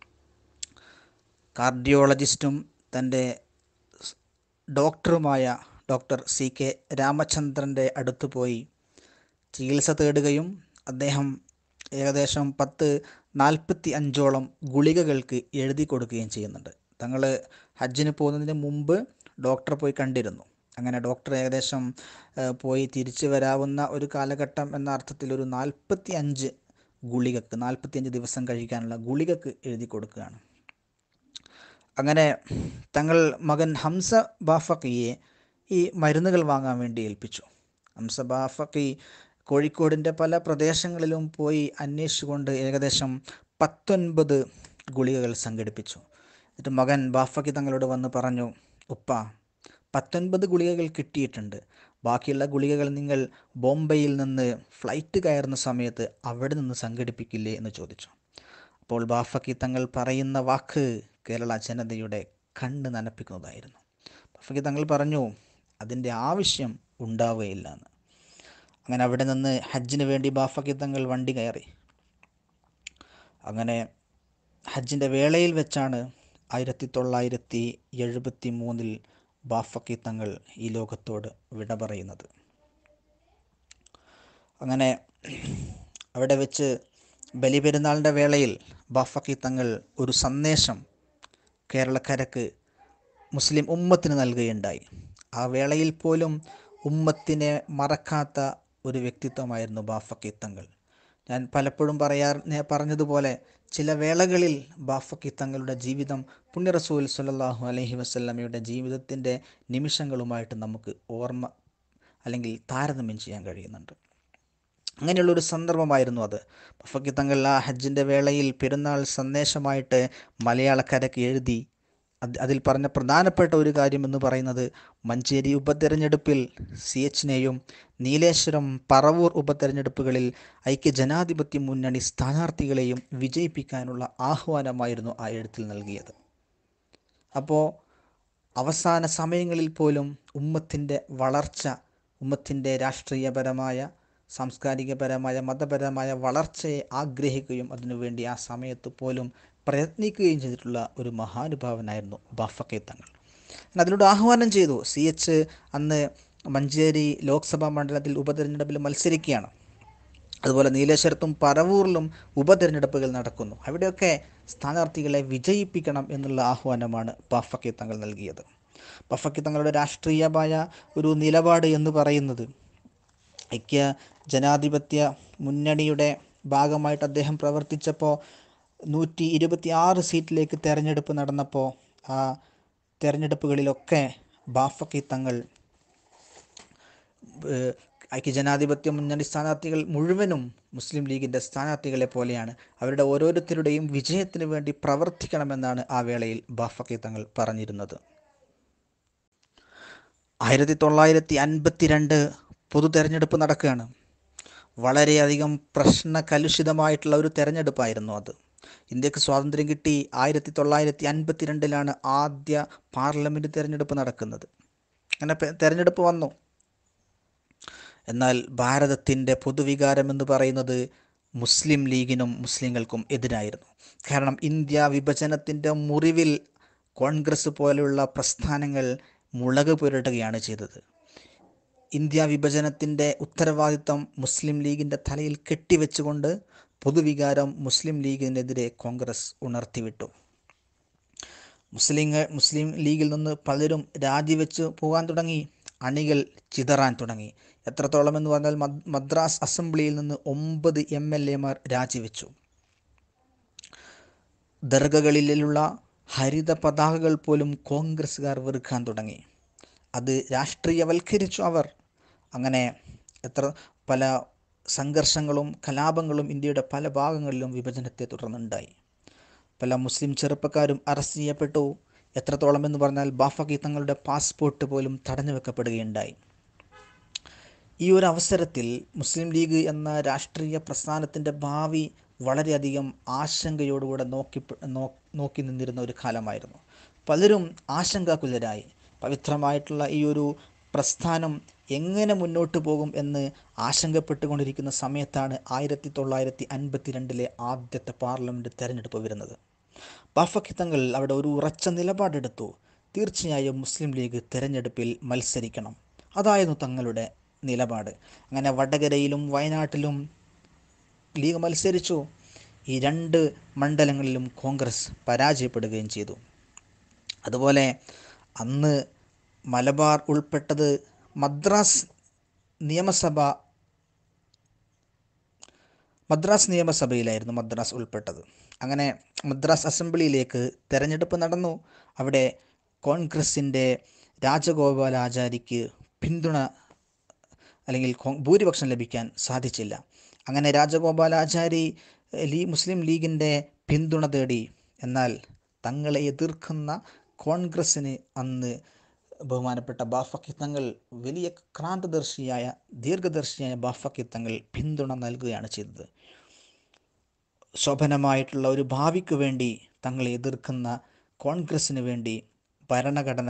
കാർഡിയോളജിസ്റ്റും തൻ്റെ ഡോക്ടറുമായ ഡോക്ടർ സി കെ രാമചന്ദ്രൻ്റെ അടുത്ത് പോയി ചികിത്സ തേടുകയും അദ്ദേഹം ഏകദേശം പത്ത് നാൽപ്പത്തി അഞ്ചോളം ഗുളികകൾക്ക് എഴുതി കൊടുക്കുകയും ചെയ്യുന്നുണ്ട്. തങ്ങൾ ഹജ്ജിന് പോകുന്നതിന് മുമ്പ് ഡോക്ടറെ പോയി കണ്ടിരുന്നു. അങ്ങനെ ഡോക്ടർ ഏകദേശം പോയി തിരിച്ചു വരാവുന്ന ഒരു കാലഘട്ടം എന്ന അർത്ഥത്തിൽ ഒരു നാൽപ്പത്തി അഞ്ച് ഗുളികക്ക്, നാൽപ്പത്തി അഞ്ച് ദിവസം കഴിക്കാനുള്ള ഗുളികക്ക് എഴുതി കൊടുക്കുകയാണ്. അങ്ങനെ തങ്ങൾ മകൻ ഹംസ ബാഫക്കിയെ ഈ മരുന്നുകൾ വാങ്ങാൻ വേണ്ടി ഏൽപ്പിച്ചു. ഹംസ ബാഫക്കി കോഴിക്കോടിൻ്റെ പല പ്രദേശങ്ങളിലും പോയി അന്വേഷിച്ചുകൊണ്ട് ഏകദേശം പത്തൊൻപത് ഗുളികകൾ സംഘടിപ്പിച്ചു. എന്നിട്ട് മകൻ ബാഫക്കി തങ്ങളോട് വന്ന് പറഞ്ഞു, ഉപ്പ, പത്തൊൻപത് ഗുളികകൾ കിട്ടിയിട്ടുണ്ട്, ബാക്കിയുള്ള ഗുളികകൾ നിങ്ങൾ ബോംബെയിൽ നിന്ന് ഫ്ലൈറ്റ് കയറുന്ന സമയത്ത് അവിടെ നിന്ന് സംഘടിപ്പിക്കില്ലേ എന്ന് ചോദിച്ചു. അപ്പോൾ ബാഫക്കി തങ്ങൾ പറയുന്ന വാക്ക് കേരള ജനതയുടെ കണ്ണ് നനപ്പിക്കുന്നതായിരുന്നു. ബാഫക്കി തങ്ങൾ പറഞ്ഞു, അതിൻ്റെ ആവശ്യം ഉണ്ടാവുകയില്ല എന്ന്. അങ്ങനെ അവിടെ നിന്ന് ഹജ്ജിന് വേണ്ടി ബാഫക്കി തങ്ങൾ വണ്ടി കയറി. അങ്ങനെ ഹജ്ജിൻ്റെ വേളയിൽ വെച്ചാണ് ആയിരത്തി തൊള്ളായിരത്തി എഴുപത്തി മൂന്നിൽ ബാഫക്കി തങ്ങൾ ഈ ലോകത്തോട് വിട പറയുന്നത്. അങ്ങനെ അവിടെ വെച്ച് ബലിപെരുന്നാളിൻ്റെ വേളയിൽ ബാഫക്കി തങ്ങൾ ഒരു സന്ദേശം കേരളക്കരക്ക്, മുസ്ലിം ഉമ്മത്തിന് നൽകുകയുണ്ടായി. ആ വേളയിൽ പോലും ഉമ്മത്തിനെ മറക്കാത്ത ഒരു വ്യക്തിത്വമായിരുന്നു ബാഫക്കി തങ്ങൾ. ഞാൻ പലപ്പോഴും പറയാ പറഞ്ഞതുപോലെ ചില വേളകളിൽ ബാഫക്കി തങ്ങളുടെ ജീവിതം പുണ്യ റസൂൽ സ്വല്ലല്ലാഹു അലൈഹി വസല്ലമയുടെ ജീവിതത്തിൻ്റെ നിമിഷങ്ങളുമായിട്ട് നമുക്ക് ഓർമ്മ അല്ലെങ്കിൽ താരതമ്യം ചെയ്യാൻ കഴിയുന്നുണ്ട്. അങ്ങനെയുള്ളൊരു സന്ദർഭമായിരുന്നു അത്. ബാഫക്കി തങ്ങൾ ആ ഹജ്ജിൻ്റെ വേളയിൽ പെരുന്നാൾ സന്ദേശമായിട്ട് മലയാളക്കരയ്ക്ക് എഴുതി. അത് അതിൽ പറഞ്ഞ പ്രധാനപ്പെട്ട ഒരു കാര്യം എന്ന് പറയുന്നത്, മഞ്ചേരി ഉപതെരഞ്ഞെടുപ്പിൽ സി എച്ചിനെയും നീലേശ്വരം, പറവൂർ ഉപതെരഞ്ഞെടുപ്പുകളിൽ ഐക്യ ജനാധിപത്യ മുന്നണി സ്ഥാനാർത്ഥികളെയും വിജയിപ്പിക്കാനുള്ള ആഹ്വാനമായിരുന്നു ആ എഴുത്തിൽ നൽകിയത്. അപ്പോൾ അവസാന സമയങ്ങളിൽ പോലും ഉമ്മത്തിൻ്റെ വളർച്ച, ഉമ്മത്തിൻ്റെ രാഷ്ട്രീയപരമായ, സാംസ്കാരികപരമായ, മതപരമായ വളർച്ചയെ ആഗ്രഹിക്കുകയും അതിനുവേണ്ടി ആ സമയത്ത് പോലും പ്രയത്നിക്കുകയും ചെയ്തിട്ടുള്ള ഒരു മഹാനുഭാവനായിരുന്നു ബാഫക്കി തങ്ങൾ. അതിലൂടെ ആഹ്വാനം ചെയ്തു. സി എച്ച് അന്ന് മഞ്ചേരി ലോക്സഭാ മണ്ഡലത്തിൽ ഉപതെരഞ്ഞെടുപ്പിൽ മത്സരിക്കുകയാണ്. അതുപോലെ നീലേശ്വരത്തും പറവൂരിലും ഉപതെരഞ്ഞെടുപ്പുകൾ നടക്കുന്നു. അവിടെയൊക്കെ സ്ഥാനാർത്ഥികളെ വിജയിപ്പിക്കണം എന്നുള്ള ആഹ്വാനമാണ് ബാഫഖി തങ്ങൾ നൽകിയത്. ബാഫഖി തങ്ങളുടെ രാഷ്ട്രീയമായ ഒരു നിലപാട് എന്ന് പറയുന്നത്, ഐക്യ ജനാധിപത്യ മുന്നണിയുടെ ഭാഗമായിട്ട് അദ്ദേഹം പ്രവർത്തിച്ചപ്പോൾ നൂറ്റി ഇരുപത്തി ആറ് സീറ്റിലേക്ക് തെരഞ്ഞെടുപ്പ് നടന്നപ്പോൾ ആ തെരഞ്ഞെടുപ്പുകളിലൊക്കെ ബാഫഖി തങ്ങൾ ഐക്യജനാധിപത്യ മുന്നണി സ്ഥാനാർത്ഥികൾ മുഴുവനും മുസ്ലിം ലീഗിൻ്റെ സ്ഥാനാർത്ഥികളെ പോലെയാണ്. അവരുടെ ഓരോരുത്തരുടെയും വിജയത്തിന് വേണ്ടി പ്രവർത്തിക്കണമെന്നാണ് ആ വേളയിൽ ബാഫഖി തങ്ങൾ പറഞ്ഞിരുന്നത്. ആയിരത്തി തൊള്ളായിരത്തി അൻപത്തി രണ്ട് പൊതു തെരഞ്ഞെടുപ്പ് നടക്കുകയാണ്. വളരെയധികം പ്രശ്ന കലുഷിതമായിട്ടുള്ള ഒരു തെരഞ്ഞെടുപ്പായിരുന്നു അത്. ഇന്ത്യക്ക് സ്വാതന്ത്ര്യം കിട്ടി ആയിരത്തി തൊള്ളായിരത്തി അൻപത്തി രണ്ടിലാണ് ആദ്യ പാർലമെൻറ്റ് തെരഞ്ഞെടുപ്പ് നടക്കുന്നത്. അങ്ങനെ തെരഞ്ഞെടുപ്പ് വന്നു. എന്നാൽ ഭാരതത്തിൻ്റെ പൊതുവികാരം എന്ന് പറയുന്നത് മുസ്ലിം ലീഗിനും മുസ്ലിങ്ങൾക്കും എതിരായിരുന്നു. കാരണം ഇന്ത്യ വിഭജനത്തിൻ്റെ മുറിവിൽ കോൺഗ്രസ് പോലെയുള്ള പ്രസ്ഥാനങ്ങൾ മുളക് പുരട്ടുകയാണ് ചെയ്തത്. ഇന്ത്യ വിഭജനത്തിൻ്റെ ഉത്തരവാദിത്തം മുസ്ലിം ലീഗിൻ്റെ തലയിൽ കെട്ടിവെച്ചുകൊണ്ട് പൊതുവികാരം മുസ്ലിം ലീഗിനെതിരെ കോൺഗ്രസ് ഉണർത്തിവിട്ടു. മുസ്ലിം മുസ്ലിം ലീഗിൽ നിന്ന് പലരും രാജിവെച്ച് പോകാൻ തുടങ്ങി. അണികൾ ചിതറാൻ തുടങ്ങി. എത്രത്തോളം എന്ന് പറഞ്ഞാൽ മദ്രാസ് അസംബ്ലിയിൽ നിന്ന് ഒമ്പത് എം എൽ എമാർ രാജിവെച്ചു. ദർഗകളിലുള്ള ഹരിത പതാകകൾ പോലും കോൺഗ്രസ്സുകാർ വെറുക്കാൻ തുടങ്ങി. അത് രാഷ്ട്രീയവൽക്കരിച്ചു അവർ. അങ്ങനെ എത്ര പല സംഘർഷങ്ങളും കലാപങ്ങളും ഇന്ത്യയുടെ പല ഭാഗങ്ങളിലും വിഭജനത്തെ തുടർന്നുണ്ടായി. പല മുസ്ലിം ചെറുപ്പക്കാരും അറസ്റ്റ് ചെയ്യപ്പെട്ടു. എത്രത്തോളം എന്ന് പറഞ്ഞാൽ ബാഫഖി തങ്ങളുടെ പാസ്പോർട്ട് പോലും തടഞ്ഞു വെക്കപ്പെടുകയുണ്ടായി. ഈ ഒരു അവസരത്തിൽ മുസ്ലിം ലീഗ് എന്ന രാഷ്ട്രീയ പ്രസ്ഥാനത്തിൻ്റെ ഭാവി വളരെയധികം ആശങ്കയോടുകൂടെ നോക്കി നോക്കി നിന്നിരുന്ന ഒരു കാലമായിരുന്നു. പലരും ആശങ്കാകുലരായി. പവിത്രമായിട്ടുള്ള ഈ ഒരു പ്രസ്ഥാനം എങ്ങനെ മുന്നോട്ട് പോകും എന്ന് ആശങ്കപ്പെട്ടുകൊണ്ടിരിക്കുന്ന സമയത്താണ് ആയിരത്തി തൊള്ളായിരത്തി അൻപത്തി രണ്ടിലെ ആദ്യത്തെ പാർലമെൻറ്റ് തെരഞ്ഞെടുപ്പ് വരുന്നത്. ബാഫഖി തങ്ങൾ അവിടെ ഒരു ഉറച്ച നിലപാടെടുത്തു. തീർച്ചയായും മുസ്ലിം ലീഗ് തെരഞ്ഞെടുപ്പിൽ മത്സരിക്കണം. അതായിരുന്നു തങ്ങളുടെ നിലപാട്. അങ്ങനെ വടകരയിലും വയനാട്ടിലും ലീഗ് മത്സരിച്ചു. ഈ രണ്ട് മണ്ഡലങ്ങളിലും കോൺഗ്രസ് പരാജയപ്പെടുകയും ചെയ്തു. അതുപോലെ അന്ന് മലബാർ ഉൾപ്പെട്ടത് മദ്രാസ് നിയമസഭ മദ്രാസ് നിയമസഭയിലായിരുന്നു മദ്രാസ് ഉൾപ്പെട്ടത്. അങ്ങനെ മദ്രാസ് അസംബ്ലിയിലേക്ക് തെരഞ്ഞെടുപ്പ് നടന്നു. അവിടെ കോൺഗ്രസിൻ്റെ രാജഗോപാലാചാരിക്ക് പിന്തുണ അല്ലെങ്കിൽ ഭൂരിപക്ഷം ലഭിക്കാൻ സാധിച്ചില്ല. അങ്ങനെ രാജഗോപാലാചാരി ലീ മുസ്ലിം ലീഗിൻ്റെ പിന്തുണ തേടി. എന്നാൽ തങ്ങളെ എതിർക്കുന്ന കോൺഗ്രസ്സിന് അന്ന് ബഹുമാനപ്പെട്ട ബാഫഖി തങ്ങൾ, വലിയ ക്രാന്തദർശിയായ ദീർഘദർശിയായ ബാഫഖി തങ്ങൾ പിന്തുണ നൽകുകയാണ് ചെയ്തത്. ശോഭനമായിട്ടുള്ള ഒരു ഭാവിക്ക് വേണ്ടി തങ്ങളെ എതിർക്കുന്ന കോൺഗ്രസ്സിന് വേണ്ടി ഭരണഘടന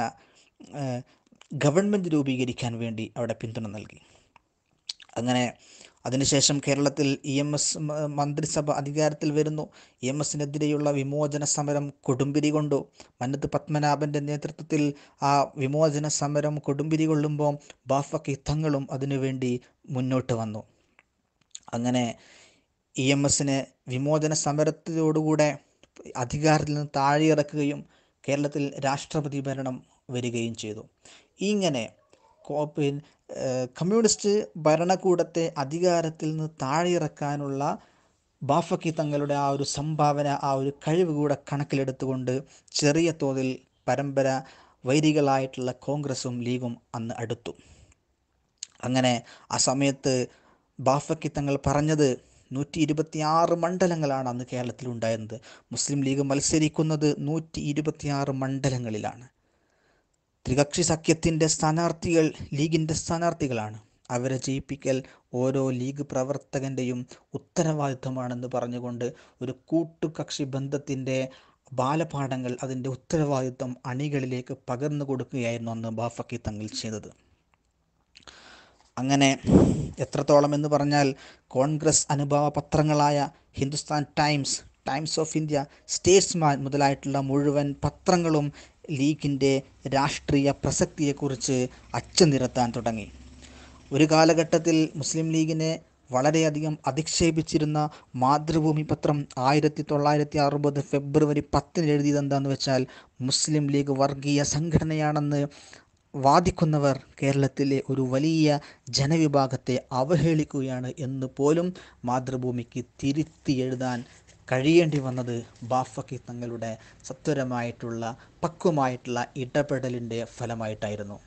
ഗവൺമെൻറ് രൂപീകരിക്കാൻ വേണ്ടി അവിടെ പിന്തുണ നൽകി. അങ്ങനെ അതിനുശേഷം കേരളത്തിൽ ഇ എം എസ് മന്ത്രിസഭ അധികാരത്തിൽ വരുന്നു. ഇ എം എസിനെതിരെയുള്ള വിമോചന സമരം കൊടുമ്പിരി കൊണ്ടു. മന്നത്ത് പത്മനാഭൻ്റെ നേതൃത്വത്തിൽ ആ വിമോചന സമരം കൊടുമ്പിരി കൊള്ളുമ്പോൾ ബാഫഖി തങ്ങളും അതിനുവേണ്ടി മുന്നോട്ട് വന്നു. അങ്ങനെ ഇ എം എസിനെ വിമോചന സമരത്തോടുകൂടെ അധികാരത്തിൽ നിന്ന് താഴെയിറക്കുകയും കേരളത്തിൽ രാഷ്ട്രപതി ഭരണം വരികയും ചെയ്തു. ഇങ്ങനെ കോപ്പിൻ കമ്മ്യൂണിസ്റ്റ് ഭരണകൂടത്തെ അധികാരത്തിൽ നിന്ന് താഴെയിറക്കാനുള്ള ബാഫഖി തങ്ങളുടെ ആ ഒരു സംഭാവന, ആ ഒരു കഴിവ് കൂടെ കണക്കിലെടുത്തുകൊണ്ട് ചെറിയ തോതിൽ പരമ്പര വൈരികളായിട്ടുള്ള കോൺഗ്രസും ലീഗും അന്ന് അടുത്തു. അങ്ങനെ ആ സമയത്ത് ബാഫഖി തങ്ങൾ പറഞ്ഞത് നൂറ്റി ഇരുപത്തി ആറ് മണ്ഡലങ്ങളാണ് അന്ന് കേരളത്തിൽ ഉണ്ടായിരുന്നത്. മുസ്ലിം ലീഗ് മത്സരിക്കുന്നത് നൂറ്റി ഇരുപത്തി ആറ് മണ്ഡലങ്ങളിലാണ്. ത്രികക്ഷി സഖ്യത്തിൻ്റെ സ്ഥാനാർത്ഥികൾ ലീഗിൻ്റെ സ്ഥാനാർത്ഥികളാണ്. അവരെ ജയിപ്പിക്കൽ ഓരോ ലീഗ് പ്രവർത്തകൻ്റെയും ഉത്തരവാദിത്വമാണെന്ന് പറഞ്ഞുകൊണ്ട് ഒരു കൂട്ടുകക്ഷി ബന്ധത്തിൻ്റെ ബാലപാഠങ്ങൾ, അതിൻ്റെ ഉത്തരവാദിത്വം അണികളിലേക്ക് പകർന്നു കൊടുക്കുകയായിരുന്നു അന്ന് ബാഫഖി തങ്ങൾ ചെയ്തത്. അങ്ങനെ എത്രത്തോളം എന്ന് പറഞ്ഞാൽ കോൺഗ്രസ് അനുഭവ പത്രങ്ങളായ ഹിന്ദുസ്ഥാൻ ടൈംസ്, ടൈംസ് ഓഫ് ഇന്ത്യ, സ്റ്റേറ്റ്സ്മാൻ മുതലായിട്ടുള്ള മുഴുവൻ പത്രങ്ങളും ലീഗിൻ്റെ രാഷ്ട്രീയ പ്രസക്തിയെക്കുറിച്ച് അച്ചുനിരത്താൻ തുടങ്ങി. ഒരു കാലഘട്ടത്തിൽ മുസ്ലിം ലീഗിനെ വളരെയധികം അധിക്ഷേപിച്ചിരുന്ന മാതൃഭൂമി പത്രം ആയിരത്തി തൊള്ളായിരത്തി അറുപത് ഫെബ്രുവരി പത്തിന് എഴുതിയത് എന്താണെന്ന് വെച്ചാൽ, മുസ്ലിം ലീഗ് വർഗീയ സംഘടനയാണെന്ന് വാദിക്കുന്നവർ കേരളത്തിലെ ഒരു വലിയ ജനവിഭാഗത്തെ അവഹേളിക്കുകയാണ് എന്ന് പോലും മാതൃഭൂമിക്ക് തിരുത്തി എഴുതാൻ കഴിയേണ്ടി വന്നത് ബാഫഖി തങ്ങളുടെ സത്വരമായിട്ടുള്ള പക്വമായിട്ടുള്ള ഇടപെടലിൻ്റെ ഫലമായിട്ടായിരുന്നു.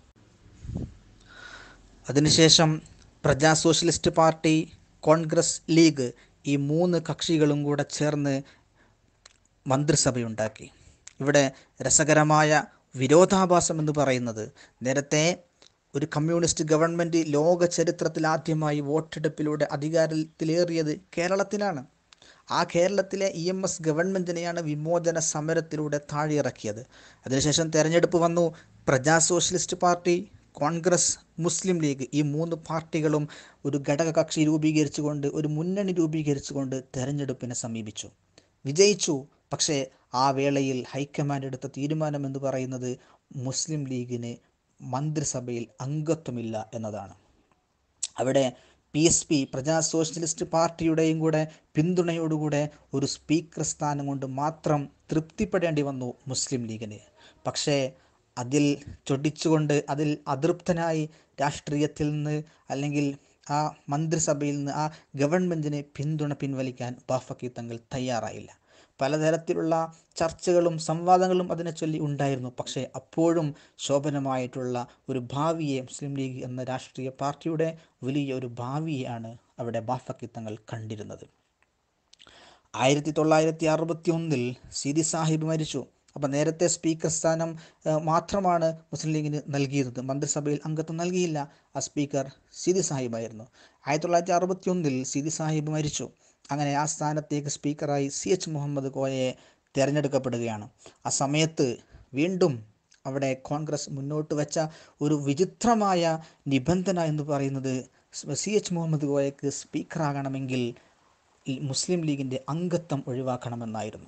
അതിനുശേഷം പ്രജാ സോഷ്യലിസ്റ്റ് പാർട്ടി, കോൺഗ്രസ്, ലീഗ് ഈ മൂന്ന് കക്ഷികളും കൂടെ ചേർന്ന് മന്ത്രിസഭയുണ്ടാക്കി. ഇവിടെ രസകരമായ വിരോധാഭാസം എന്ന് പറയുന്നത്, നേരത്തെ ഒരു കമ്മ്യൂണിസ്റ്റ് ഗവൺമെൻറ് ലോക ചരിത്രത്തിൽ ആദ്യമായി വോട്ടെടുപ്പിലൂടെ അധികാരത്തിലേറിയത് കേരളത്തിലാണ്. ആ കേരളത്തിലെ ഇ എം എസ് ഗവൺമെൻറ്റിനെയാണ് വിമോചന സമരത്തിലൂടെ താഴെയിറക്കിയത്. അതിനുശേഷം തെരഞ്ഞെടുപ്പ് വന്നു. പ്രജാ സോഷ്യലിസ്റ്റ് പാർട്ടി, കോൺഗ്രസ്, മുസ്ലിം ലീഗ് ഈ മൂന്ന് പാർട്ടികളും ഒരു ഘടകകക്ഷി രൂപീകരിച്ചുകൊണ്ട്, ഒരു മുന്നണി രൂപീകരിച്ചുകൊണ്ട് തെരഞ്ഞെടുപ്പിനെ സമീപിച്ചു. വിജയിച്ചു. പക്ഷേ ആ വേളയിൽ ഹൈക്കമാൻഡ് എടുത്ത തീരുമാനം എന്ന് പറയുന്നത് മുസ്ലിം ലീഗിന് മന്ത്രിസഭയിൽ അംഗത്വമില്ല എന്നതാണ്. അവിടെ P S P, Praja Socialist പാർട്ടിയുടെയും കൂടെ പിന്തുണയോടുകൂടെ ഒരു സ്പീക്കർ സ്ഥാനം കൊണ്ട് മാത്രം തൃപ്തിപ്പെടേണ്ടി വന്നു മുസ്ലിം ലീഗിന്. പക്ഷേ അതിൽ ചൊടിച്ചുകൊണ്ട്, അതിൽ അതൃപ്തനായി രാഷ്ട്രീയത്തിൽ നിന്ന് അല്ലെങ്കിൽ ആ മന്ത്രിസഭയിൽ നിന്ന് ആ ഗവൺമെൻറ്റിന് പിന്തുണ പിൻവലിക്കാൻ ബാഫഖി തങ്ങൾ തയ്യാറായില്ല. പലതരത്തിലുള്ള ചർച്ചകളും സംവാദങ്ങളും അതിനെ ചൊല്ലി ഉണ്ടായിരുന്നു. പക്ഷേ അപ്പോഴും ശോഭനമായിട്ടുള്ള ഒരു ഭാവിയെ, മുസ്ലിം ലീഗ് എന്ന രാഷ്ട്രീയ പാർട്ടിയുടെ വലിയ ഒരു ഭാവിയെയാണ് അവിടെ ബാഫഖി തങ്ങൾ കണ്ടിരുന്നത്. ആയിരത്തി തൊള്ളായിരത്തി അറുപത്തി ഒന്നിൽ സീതി സാഹിബ് മരിച്ചു. അപ്പം നേരത്തെ സ്പീക്കർ സ്ഥാനം മാത്രമാണ് മുസ്ലിം ലീഗിന് നൽകിയിരുന്നത്, മന്ത്രിസഭയിൽ അംഗത്വം നൽകിയില്ല. ആ സ്പീക്കർ സീതി സാഹിബായിരുന്നു. ആയിരത്തി തൊള്ളായിരത്തി അറുപത്തി ഒന്നിൽ സീതി സാഹിബ് മരിച്ചു. അങ്ങനെ ആ സ്ഥാനത്തേക്ക് സ്പീക്കറായി സി എച്ച് മുഹമ്മദ് കോയയെ തിരഞ്ഞെടുക്കപ്പെടുകയാണ്. ആ സമയത്ത് വീണ്ടും അവിടെ കോൺഗ്രസ് മുന്നോട്ട് വെച്ച ഒരു വിചിത്രമായ നിബന്ധന എന്ന് പറയുന്നത്, സി എച്ച് മുഹമ്മദ് കോയക്ക് സ്പീക്കറാകണമെങ്കിൽ മുസ്ലിം ലീഗിൻ്റെ അംഗത്വം ഒഴിവാക്കണമെന്നായിരുന്നു.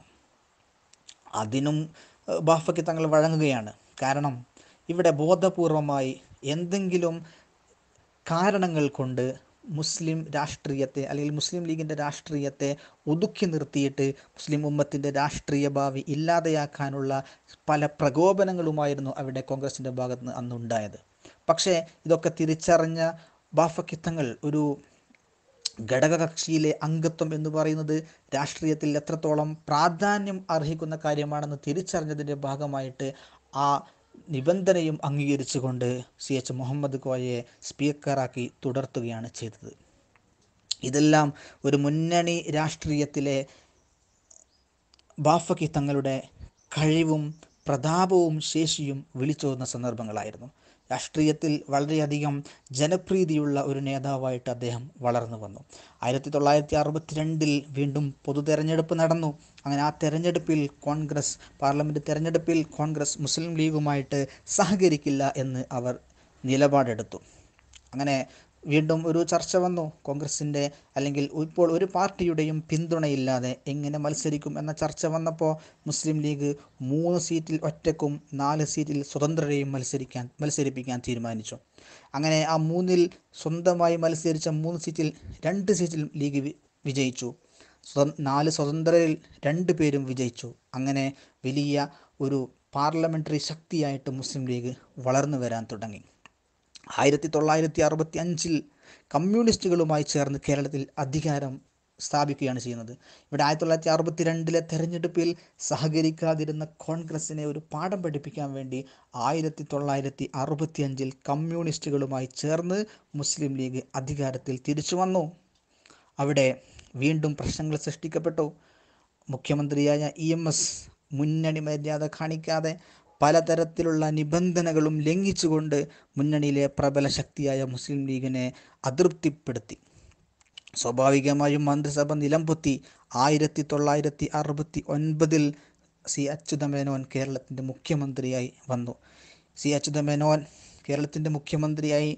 അതിനും ബാഫഖി തങ്ങൾ വഴങ്ങുകയാണ്. കാരണം ഇവിടെ ബോധപൂർവമായി എന്തെങ്കിലും കാരണങ്ങൾ കൊണ്ട് മുസ്ലിം രാഷ്ട്രീയത്തെ അല്ലെങ്കിൽ മുസ്ലിം ലീഗിൻ്റെ രാഷ്ട്രീയത്തെ ഒതുക്കി നിർത്തിയിട്ട് മുസ്ലിം ഉമ്മത്തിൻ്റെ രാഷ്ട്രീയ ഭാവി ഇല്ലാതെയാക്കാനുള്ള പല പ്രകോപനങ്ങളുമായിരുന്നു അവിടെ കോൺഗ്രസിൻ്റെ ഭാഗത്ത് നിന്ന് അന്നുണ്ടായത്. പക്ഷേ ഇതൊക്കെ തിരിച്ചറിഞ്ഞ ബാഫഖി തങ്ങൾ ഒരു ഘടകകക്ഷിയിലെ അംഗത്വം എന്ന് പറയുന്നത് രാഷ്ട്രീയത്തിൽ എത്രത്തോളം പ്രാധാന്യം അർഹിക്കുന്ന കാര്യമാണെന്ന് തിരിച്ചറിഞ്ഞതിൻ്റെ ഭാഗമായിട്ട് ആ നിബന്ധനയും അംഗീകരിച്ചുകൊണ്ട് സി എച്ച് മുഹമ്മദ് കോയയെ സ്പീക്കറാക്കി തുടർത്തുകയാണ് ചെയ്തത്. ഇതെല്ലാം ഒരു മുന്നണി രാഷ്ട്രീയത്തിലെ ബാഫഖി തങ്ങളുടെ കഴിവും പ്രതാപവും ശേഷിയും വിളിച്ചോതുന്ന സന്ദർഭങ്ങളായിരുന്നു. രാഷ്ട്രീയത്തിൽ വളരെയധികം ജനപ്രീതിയുള്ള ഒരു നേതാവായിട്ട് അദ്ദേഹം വളർന്നു വന്നു. ആയിരത്തി തൊള്ളായിരത്തി അറുപത്തി രണ്ടിൽ വീണ്ടും പൊതു തെരഞ്ഞെടുപ്പ് നടന്നു. അങ്ങനെ ആ തെരഞ്ഞെടുപ്പിൽ കോൺഗ്രസ്, പാർലമെൻറ്റ് തെരഞ്ഞെടുപ്പിൽ കോൺഗ്രസ് മുസ്ലിം ലീഗുമായിട്ട് സഹകരിക്കില്ല എന്ന് അവർ നിലപാടെടുത്തു. അങ്ങനെ വീണ്ടും ഒരു ചർച്ച വന്നു. കോൺഗ്രസിൻ്റെ അല്ലെങ്കിൽ ഇപ്പോൾ ഒരു പാർട്ടിയുടെയും പിന്തുണയില്ലാതെ എങ്ങനെ മത്സരിക്കും എന്ന ചർച്ച വന്നപ്പോൾ മുസ്ലിം ലീഗ് മൂന്ന് സീറ്റിൽ ഒറ്റക്കും നാല് സീറ്റിൽ സ്വതന്ത്രരെയും മത്സരിക്കാൻ മത്സരിപ്പിക്കാൻ തീരുമാനിച്ചു. അങ്ങനെ ആ മൂന്നിൽ സ്വന്തമായി മത്സരിച്ച മൂന്ന് സീറ്റിൽ രണ്ട് സീറ്റിൽ ലീഗ് വിജയിച്ചു. നാല് സ്വതന്ത്രരിൽ രണ്ട് പേരും വിജയിച്ചു. അങ്ങനെ വലിയ ഒരു പാർലമെൻ്ററി ശക്തിയായിട്ട് മുസ്ലിം ലീഗ് വളർന്നു വരാൻ തുടങ്ങി. ആയിരത്തി തൊള്ളായിരത്തി അറുപത്തി അഞ്ചിൽ കമ്മ്യൂണിസ്റ്റുകളുമായി ചേർന്ന് കേരളത്തിൽ അധികാരം സ്ഥാപിക്കുകയാണ് ചെയ്യുന്നത്. ഇവിടെ ആയിരത്തി തൊള്ളായിരത്തി അറുപത്തി രണ്ടിലെ തെരഞ്ഞെടുപ്പിൽ സഹകരിക്കാതിരുന്ന കോൺഗ്രസിനെ ഒരു പാഠം പഠിപ്പിക്കാൻ വേണ്ടി ആയിരത്തി തൊള്ളായിരത്തി അറുപത്തി അഞ്ചിൽ കമ്മ്യൂണിസ്റ്റുകളുമായി ചേർന്ന് മുസ്ലിം ലീഗ് അധികാരത്തിൽ തിരിച്ചു വന്നു. അവിടെ വീണ്ടും പ്രശ്നങ്ങൾ സൃഷ്ടിക്കപ്പെട്ടു. മുഖ്യമന്ത്രിയായ ഇ എം എസ് മുന്നണി മര്യാദ കാണിക്കാതെ പലതരത്തിലുള്ള നിബന്ധനകളും ലംഘിച്ചുകൊണ്ട് മുന്നണിയിലെ പ്രബല ശക്തിയായ മുസ്ലിം ലീഗിനെ അതൃപ്തിപ്പെടുത്തി. സ്വാഭാവികമായും മന്ത്രിസഭ നിലംപൊത്തി. ആയിരത്തി തൊള്ളായിരത്തി അറുപത്തി ഒൻപതിൽ സി അച്യുതമേനോൻ കേരളത്തിൻ്റെ മുഖ്യമന്ത്രിയായി വന്നു. സി അച്യുതമേനോൻ കേരളത്തിൻ്റെ മുഖ്യമന്ത്രിയായി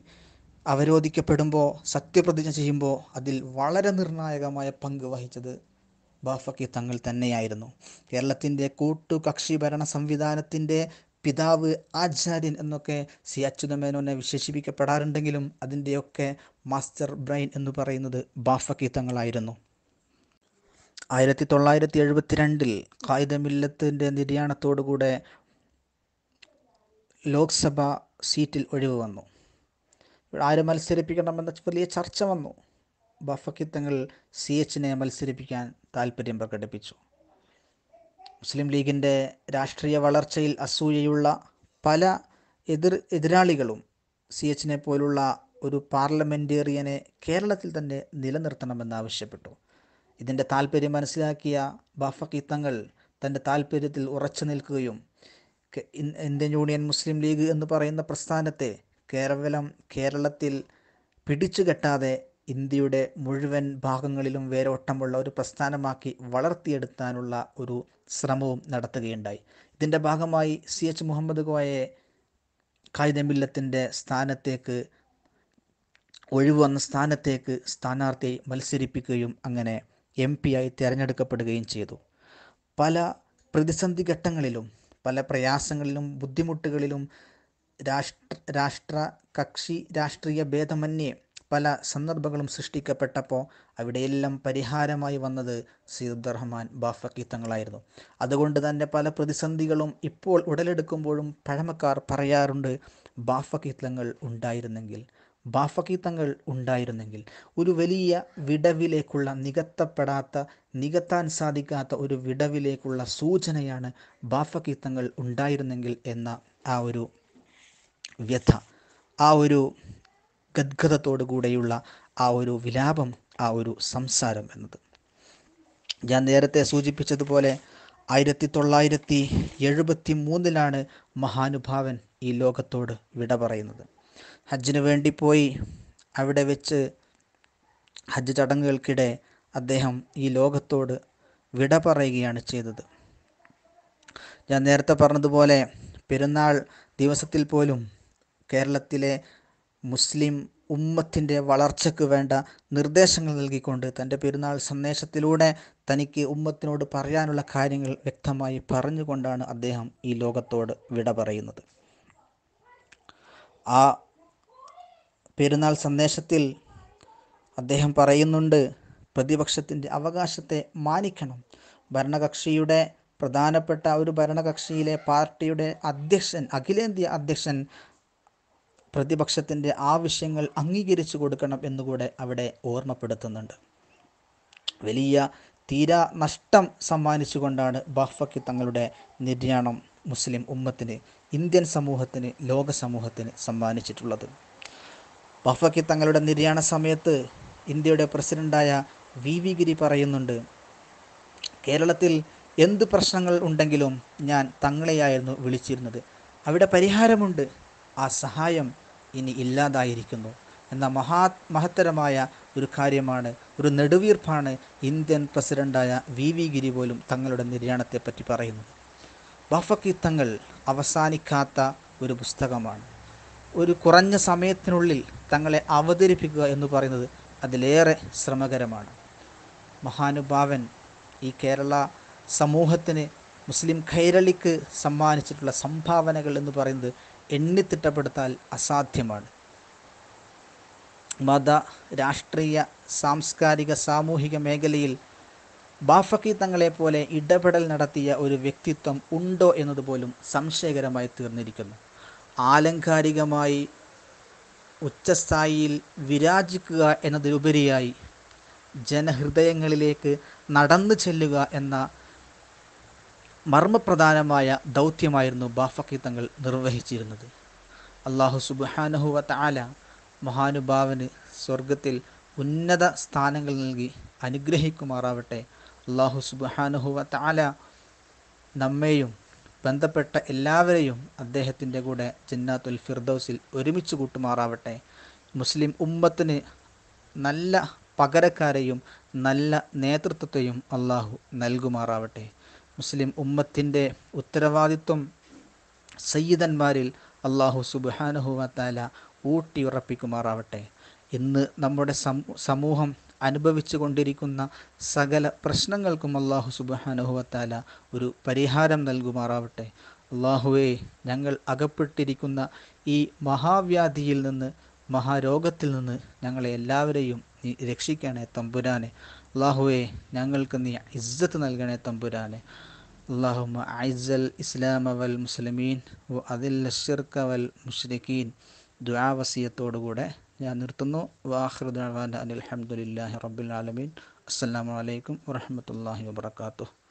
അവരോധിക്കപ്പെടുമ്പോൾ, സത്യപ്രതിജ്ഞ ചെയ്യുമ്പോൾ അതിൽ വളരെ നിർണായകമായ പങ്ക് വഹിച്ചത് ബാഫക്കി തങ്ങൾ തന്നെയായിരുന്നു. കേരളത്തിൻ്റെ കൂട്ടുകക്ഷി ഭരണ സംവിധാനത്തിൻ്റെ പിതാവ്, ആചാര്യൻ എന്നൊക്കെ സി അച്യുതമേനോനെ വിശേഷിപ്പിക്കപ്പെടാറുണ്ടെങ്കിലും അതിൻ്റെയൊക്കെ മാസ്റ്റർ ബ്രെയിൻ എന്ന് പറയുന്നത് ബാഫക്കി തങ്ങളായിരുന്നു. ആയിരത്തി തൊള്ളായിരത്തി എഴുപത്തി രണ്ടിൽ ഖായിദ മില്ലത്തിൻ്റെ നിര്യാണത്തോടുകൂടെ ലോക്സഭ സീറ്റിൽ ഒഴിവ് വന്നു. ആര് മത്സരിപ്പിക്കണമെന്ന വലിയ ചർച്ച വന്നു. ബഫക്കി തങ്ങൾ സി എച്ചിനെ മത്സരിപ്പിക്കാൻ താല്പര്യം പ്രകടിപ്പിച്ചു. മുസ്ലിം ലീഗിൻ്റെ രാഷ്ട്രീയ വളർച്ചയിൽ അസൂയയുള്ള പല എതിർ എതിരാളികളും സി എച്ചിനെ പോലുള്ള ഒരു പാർലമെൻറ്റേറിയനെ കേരളത്തിൽ തന്നെ നിലനിർത്തണമെന്നാവശ്യപ്പെട്ടു. ഇതിൻ്റെ താല്പര്യം മനസ്സിലാക്കിയ ബഫക്കി തങ്ങൾ തൻ്റെ താല്പര്യത്തിൽ ഉറച്ചു നിൽക്കുകയും ഇന്ത്യൻ യൂണിയൻ മുസ്ലിം ലീഗ് എന്ന് പറയുന്ന പ്രസ്ഥാനത്തെ കേവലം കേരളത്തിൽ പിടിച്ചുകെട്ടാതെ ഇന്ത്യയുടെ മുഴുവൻ ഭാഗങ്ങളിലും വേരോട്ടമുള്ള ഒരു പ്രസ്ഥാനമാക്കി വളർത്തിയെടുക്കാനുള്ള ഒരു ശ്രമവും നടത്തുകയുണ്ടായി. ഇതിൻ്റെ ഭാഗമായി സി എച്ച് മുഹമ്മദ് കോയയെ ഖായിദ മില്ലത്തിൻ്റെ സ്ഥാനത്തേക്ക് ഒഴിവ് വന്ന സ്ഥാനത്തേക്ക് സ്ഥാനാർത്ഥിയായി മത്സരിപ്പിക്കുകയും അങ്ങനെ എം പി ആയി തിരഞ്ഞെടുക്കപ്പെടുകയും ചെയ്തു. പല പ്രതിസന്ധി ഘട്ടങ്ങളിലും പല പ്രയാസങ്ങളിലും ബുദ്ധിമുട്ടുകളിലും രാഷ്ട്ര രാഷ്ട്ര കക്ഷി രാഷ്ട്രീയ ഭേദമന്യേ പല സന്ദർഭങ്ങളും സൃഷ്ടിക്കപ്പെട്ടപ്പോൾ അവിടെയെല്ലാം പരിഹാരമായി വന്നത് സയ്യിദ് അബ്ദുറഹ്മാൻ ബാഫക്കി തങ്ങളായിരുന്നു. അതുകൊണ്ട് തന്നെ പല പ്രതിസന്ധികളും ഇപ്പോൾ ഉടലെടുക്കുമ്പോഴും പഴമക്കാർ പറയാറുണ്ട്, ബാഫക്കി തങ്ങൾ ഉണ്ടായിരുന്നെങ്കിൽ ബാഫക്കി തങ്ങൾ ഉണ്ടായിരുന്നെങ്കിൽ ഒരു വലിയ വിടവിലേക്കുള്ള നികത്തപ്പെടാത്ത നികത്താൻ സാധിക്കാത്ത ഒരു വിടവിലേക്കുള്ള സൂചനയാണ് ബാഫക്കി തങ്ങൾ ഉണ്ടായിരുന്നെങ്കിൽ എന്ന ആ ഒരു വ്യഥ, ആ ഒരു ഗദ്ഗതത്തോടു കൂടെയുള്ള ആ ഒരു വിലാപം, ആ ഒരു സംസാരം എന്നത്. ഞാൻ നേരത്തെ സൂചിപ്പിച്ചതുപോലെ ആയിരത്തി തൊള്ളായിരത്തി എഴുപത്തി മൂന്നിലാണ് മഹാനുഭാവൻ ഈ ലോകത്തോട് വിട പറയുന്നത്. ഹജ്ജിന് വേണ്ടി പോയി അവിടെ വെച്ച് ഹജ്ജ് ചടങ്ങുകൾക്കിടെ അദ്ദേഹം ഈ ലോകത്തോട് വിട പറയുകയാണ് ചെയ്തത്. ഞാൻ നേരത്തെ പറഞ്ഞതുപോലെ പെരുന്നാൾ ദിവസത്തിൽ പോലും കേരളത്തിലെ മുസ്ലിം ഉമ്മത്തിൻ്റെ വളർച്ചയ്ക്ക് വേണ്ട നിർദ്ദേശങ്ങൾ നൽകിക്കൊണ്ട് തൻ്റെ പെരുന്നാൾ സന്ദേശത്തിലൂടെ തനിക്ക് ഉമ്മത്തിനോട് പറയാനുള്ള കാര്യങ്ങൾ വ്യക്തമായി പറഞ്ഞുകൊണ്ടാണ് അദ്ദേഹം ഈ ലോകത്തോട് വിട പറയുന്നത്. ആ പെരുന്നാൾ സന്ദേശത്തിൽ അദ്ദേഹം പറയുന്നുണ്ട്, പ്രതിപക്ഷത്തിൻ്റെ അവകാശത്തെ മാനിക്കണം. ഭരണകക്ഷിയുടെ പ്രധാനപ്പെട്ട ഒരു ഭരണകക്ഷിയിലെ പാർട്ടിയുടെ അധ്യക്ഷൻ, അഖിലേന്ത്യാ അധ്യക്ഷൻ പ്രതിപക്ഷത്തിൻ്റെ ആവശ്യങ്ങൾ അംഗീകരിച്ചു കൊടുക്കണം എന്നുകൂടെ അവിടെ ഓർമ്മപ്പെടുത്തുന്നുണ്ട്. വലിയ തീരാ നഷ്ടം സമ്മാനിച്ചുകൊണ്ടാണ് ബാഫക്കി തങ്ങളുടെ നിര്യാണം മുസ്ലിം ഉമ്മത്തിന്, ഇന്ത്യൻ സമൂഹത്തിന്, ലോക സമൂഹത്തിന് സമ്മാനിച്ചിട്ടുള്ളത്. ബഫക്കി തങ്ങളുടെ നിര്യാണ സമയത്ത് ഇന്ത്യയുടെ പ്രസിഡൻ്റായ വി വി ഗിരി പറയുന്നുണ്ട്, കേരളത്തിൽ എന്ത് പ്രശ്നങ്ങൾ ഉണ്ടെങ്കിലും ഞാൻ തങ്ങളെയായിരുന്നു വിളിച്ചിരുന്നത്. അവിടെ പരിഹാരമുണ്ട്. ആ സഹായം ഇനി ഇല്ലാതായിരിക്കുന്നു എന്ന മഹാ മഹത്തരമായ ഒരു കാര്യമാണ്, ഒരു നെടുവീർപ്പാണ് ഇന്ത്യൻ പ്രസിഡൻ്റായ വി വി ഗിരി പോലും തങ്ങളുടെ നിര്യാണത്തെപ്പറ്റി പറയുന്നത്. ബഫക്കി തങ്ങൾ അവസാനിക്കാത്ത ഒരു പുസ്തകമാണ്. ഒരു കുറഞ്ഞ സമയത്തിനുള്ളിൽ തങ്ങളെ അവതരിപ്പിക്കുക എന്ന് പറയുന്നത് അതിലേറെ ശ്രമകരമാണ്. മഹാനുഭാവൻ ഈ കേരള സമൂഹത്തിന്, മുസ്ലിം കൈരളിക്ക് സമ്മാനിച്ചിട്ടുള്ള സംഭാവനകൾ എന്ന് പറയുന്നത് എണ്ണിത്തിട്ടപ്പെടുത്താൻ അസാധ്യമാണ്. മത, രാഷ്ട്രീയ, സാംസ്കാരിക, സാമൂഹിക മേഖലയിൽ ബാഫക്കി തങ്ങളെപ്പോലെ ഇടപെടൽ നടത്തിയ ഒരു വ്യക്തിത്വം ഉണ്ടോ എന്നതുപോലും സംശയകരമായി തീർന്നിരിക്കുന്നു. ആലങ്കാരികമായി ഉച്ചസ്ഥായിയിൽ വിരാജിക്കുക എന്നതിലുപരിയായി ജനഹൃദയങ്ങളിലേക്ക് നടന്നു ചെല്ലുക എന്ന മർമ്മപ്രധാനമായ ദൗത്യമായിരുന്നു ബാഫക്കി തങ്ങൾ നിർവഹിച്ചിരുന്നത്. അല്ലാഹു സുബ്ഹാനഹു വ തആല മഹാനുഭാവന് സ്വർഗത്തിൽ ഉന്നത സ്ഥാനങ്ങൾ നൽകി അനുഗ്രഹിക്കുമാറാവട്ടെ. അല്ലാഹു സുബ്ഹാനഹു വ തആല നമ്മെയും ബന്ധപ്പെട്ട എല്ലാവരെയും അദ്ദേഹത്തിൻ്റെ കൂടെ ജന്നാത്തുൽ ഫിർദൗസിൽ ഒരുമിച്ച് കൂട്ടുമാറാവട്ടെ. മുസ്ലിം ഉമ്മത്തിന് നല്ല പകരക്കാരെയും നല്ല നേതൃത്വത്തെയും അള്ളാഹു നൽകുമാറാവട്ടെ. മുസ്ലിം ഉമ്മത്തിൻ്റെ ഉത്തരവാദിത്വം സയ്യിദന്മാരിൽ അള്ളാഹു സുബ്ഹാനഹു വ തആല ഊട്ടിയുറപ്പിക്കുമാറാവട്ടെ. ഇന്ന് നമ്മുടെ സമൂഹം അനുഭവിച്ചു കൊണ്ടിരിക്കുന്ന സകല പ്രശ്നങ്ങൾക്കും അള്ളാഹു സുബ്ഹാനഹു വ തആല ഒരു പരിഹാരം നൽകുമാറാവട്ടെ. അള്ളാഹുവേ, ഞങ്ങൾ അകപ്പെട്ടിരിക്കുന്ന ഈ മഹാവ്യാധിയിൽ നിന്ന്, മഹാരോഗത്തിൽ നിന്ന് ഞങ്ങളെ എല്ലാവരെയും നീ രക്ഷിക്കണേ തമ്പുരാനെ. അള്ളാഹുവേ, ഞങ്ങൾക്ക് നീ ഇസ്സത്ത് നൽകണേ തമ്പുരാനെ. അല്ലാഹുമ്മ അഇസ്സൽ ഇസ്ലാമ വൽ മുസ്ലിമീൻ വ അദില്ല ശിർക വൽ മുശ്രിക്കീൻ. ദുആ വസിയത്തോടുകൂടെ ഞാൻ നിർത്തുന്നു. വആഖിറു ദഅവാന അനിൽ ഹംദുലില്ലാഹി റബ്ബിൽ ആലമീൻ. അസ്സലാമു അലൈക്കും വറഹ്മത്തുള്ളാഹി വബറകാതുഹു.